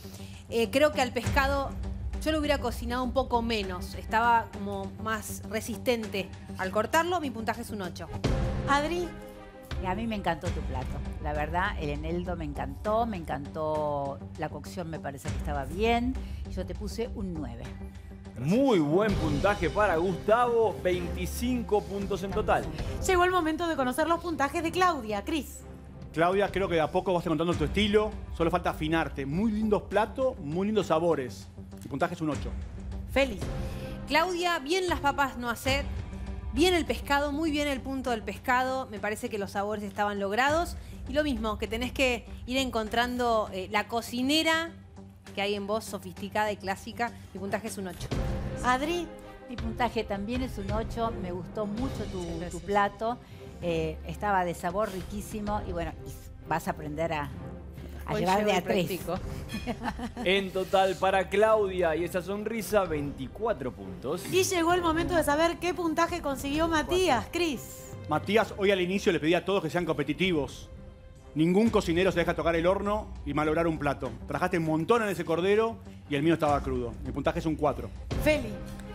Creo que al pescado yo lo hubiera cocinado un poco menos. Estaba como más resistente. Al cortarlo, mi puntaje es un 8. Adri. Y a mí me encantó tu plato. La verdad, el eneldo me encantó la cocción me parece que estaba bien. Yo te puse un 9. Muy buen puntaje para Gustavo, 25 puntos en total. Llegó el momento de conocer los puntajes de Claudia. Cris. Claudia, creo que de a poco vas encontrando tu estilo. Solo falta afinarte. Muy lindos platos, muy lindos sabores. Mi puntaje es un 8. Feli. Claudia, bien las papas no hacer. Bien el pescado, muy bien el punto del pescado. Me parece que los sabores estaban logrados. Y lo mismo, que tenés que ir encontrando la cocinera que hay en vos, sofisticada y clásica. Mi puntaje es un 8. Adri. Mi puntaje también es un 8. Me gustó mucho tu plato. Estaba de sabor riquísimo. Y bueno, vas a aprender a a Hoy llevar de llevo a y 3. practico. En total para Claudia y esa sonrisa, 24 puntos. Y llegó el momento de saber qué puntaje consiguió Matías. Cris. Matías, hoy al inicio le pedí a todos que sean competitivos. Ningún cocinero se deja tocar el horno y malograr un plato. Trabajaste un montón en ese cordero y el mío estaba crudo. Mi puntaje es un 4. Feli.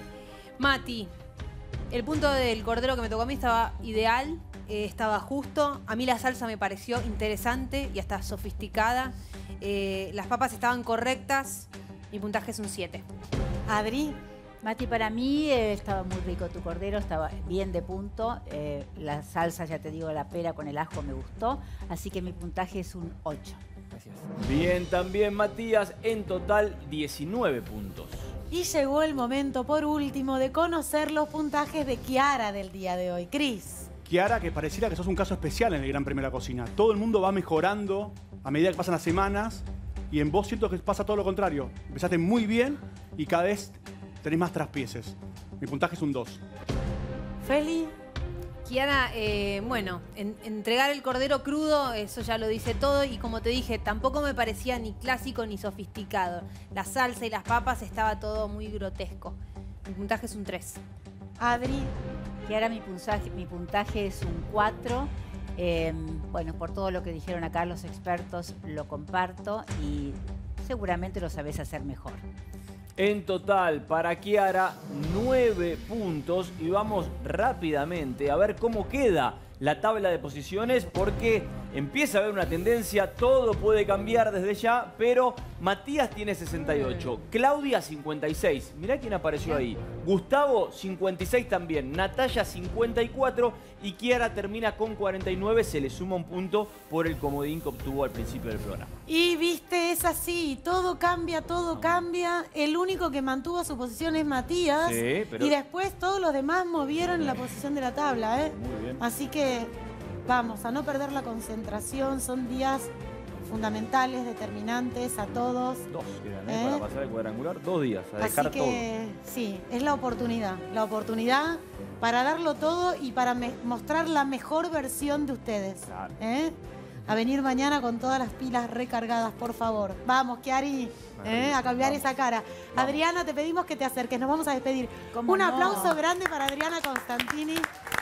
Mati, el punto del cordero que me tocó a mí estaba ideal, estaba justo. A mí la salsa me pareció interesante y hasta sofisticada. Las papas estaban correctas. Mi puntaje es un 7. Adri. Mati, para mí estaba muy rico tu cordero, estaba bien de punto. La salsa, ya te digo, la pera con el ajo me gustó. Así que mi puntaje es un 8. Gracias. Bien, también Matías, en total 19 puntos. Y llegó el momento, por último, de conocer los puntajes de Kiara del día de hoy. Cris. Kiara, que pareciera que sos un caso especial en el Gran Premio de la Cocina. Todo el mundo va mejorando a medida que pasan las semanas y en vos siento que pasa todo lo contrario. Empezaste muy bien y cada vez tenés más traspieces. Mi puntaje es un 2. Feli. Kiara, bueno, entregar el cordero crudo, eso ya lo dice todo. Y como te dije, tampoco me parecía ni clásico ni sofisticado. La salsa y las papas estaba todo muy grotesco. Mi puntaje es un 3. Adri. Kiara, mi puntaje es un 4. Bueno, por todo lo que dijeron acá los expertos, lo comparto y seguramente lo sabés hacer mejor. En total, para Kiara, 9 puntos. Y vamos rápidamente a ver cómo queda la tabla de posiciones, porque empieza a haber una tendencia, todo puede cambiar desde ya, pero Matías tiene 68, Claudia 56, mirá quién apareció ahí, Gustavo 56 también, Natalia 54 y Kiara termina con 49, se le suma un punto por el comodín que obtuvo al principio del programa. Y viste, es así, todo cambia, el único que mantuvo su posición es Matías, Sí, pero- y después todos los demás movieron la posición de la tabla, ¿eh? Muy bien. Así que vamos, a no perder la concentración, son días fundamentales, determinantes a todos. 2 quedan, ¿Eh? para pasar el cuadrangular, 2 días, a Así dejar que sí, es la oportunidad para darlo todo y para mostrar la mejor versión de ustedes. Claro. ¿Eh? A venir mañana con todas las pilas recargadas, por favor. Vamos, Kiari, a cambiar esa cara. Adriana, te pedimos que te acerques, nos vamos a despedir. ¿Cómo Un no? aplauso grande para Adriana Constantini.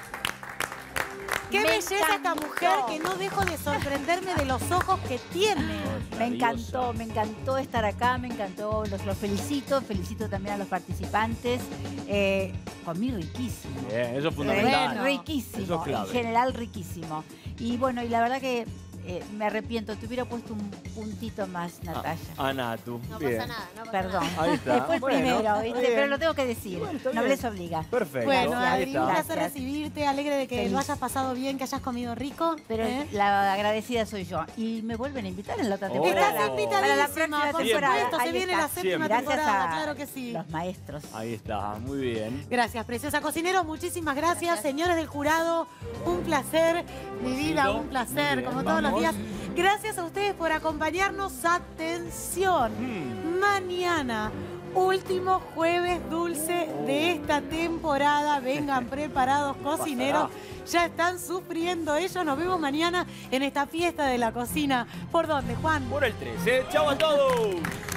Qué Me belleza esta encantó. mujer, que no dejo de sorprenderme de los ojos que tiene. Me encantó estar acá, me encantó, los felicito también a los participantes. Comí riquísimo. Bien, eso es fundamental. Eso Riquísimo, es clave. en general riquísimo. Y bueno, y la verdad que me arrepiento, te hubiera puesto un puntito más, Natalia. Anatu. No Bien. pasa nada, no pasa Perdón. nada. Ahí está. Después Bueno, primero, está ¿viste? bien. Pero lo tengo que decir. Bueno, está No bien. les obliga. Perfecto. Bueno, Ahí Adri, está. un placer Gracias. recibirte, alegre de que Feliz. lo hayas pasado bien, que hayas comido rico. Pero la agradecida soy yo. Y me vuelven a invitar en la otra Oh. temporada. Estás invitadísima, Para la próxima por temporada. supuesto, se Ahí viene está. la séptima Siempre. temporada, Gracias a claro que sí. los maestros. Ahí está, muy bien. Gracias, preciosa. Cocineros, muchísimas gracias. Señores del jurado, un placer. Mi vida, Besito. un placer, Muy bien, como todos los vamos. días. Gracias a ustedes por acompañarnos. Atención, mañana, último jueves dulce de esta temporada. Vengan preparados, cocineros. Ya están sufriendo ellos. Nos vemos mañana en esta fiesta de la cocina. ¿Por dónde, Juan? Por el 13. ¡Chau a todos!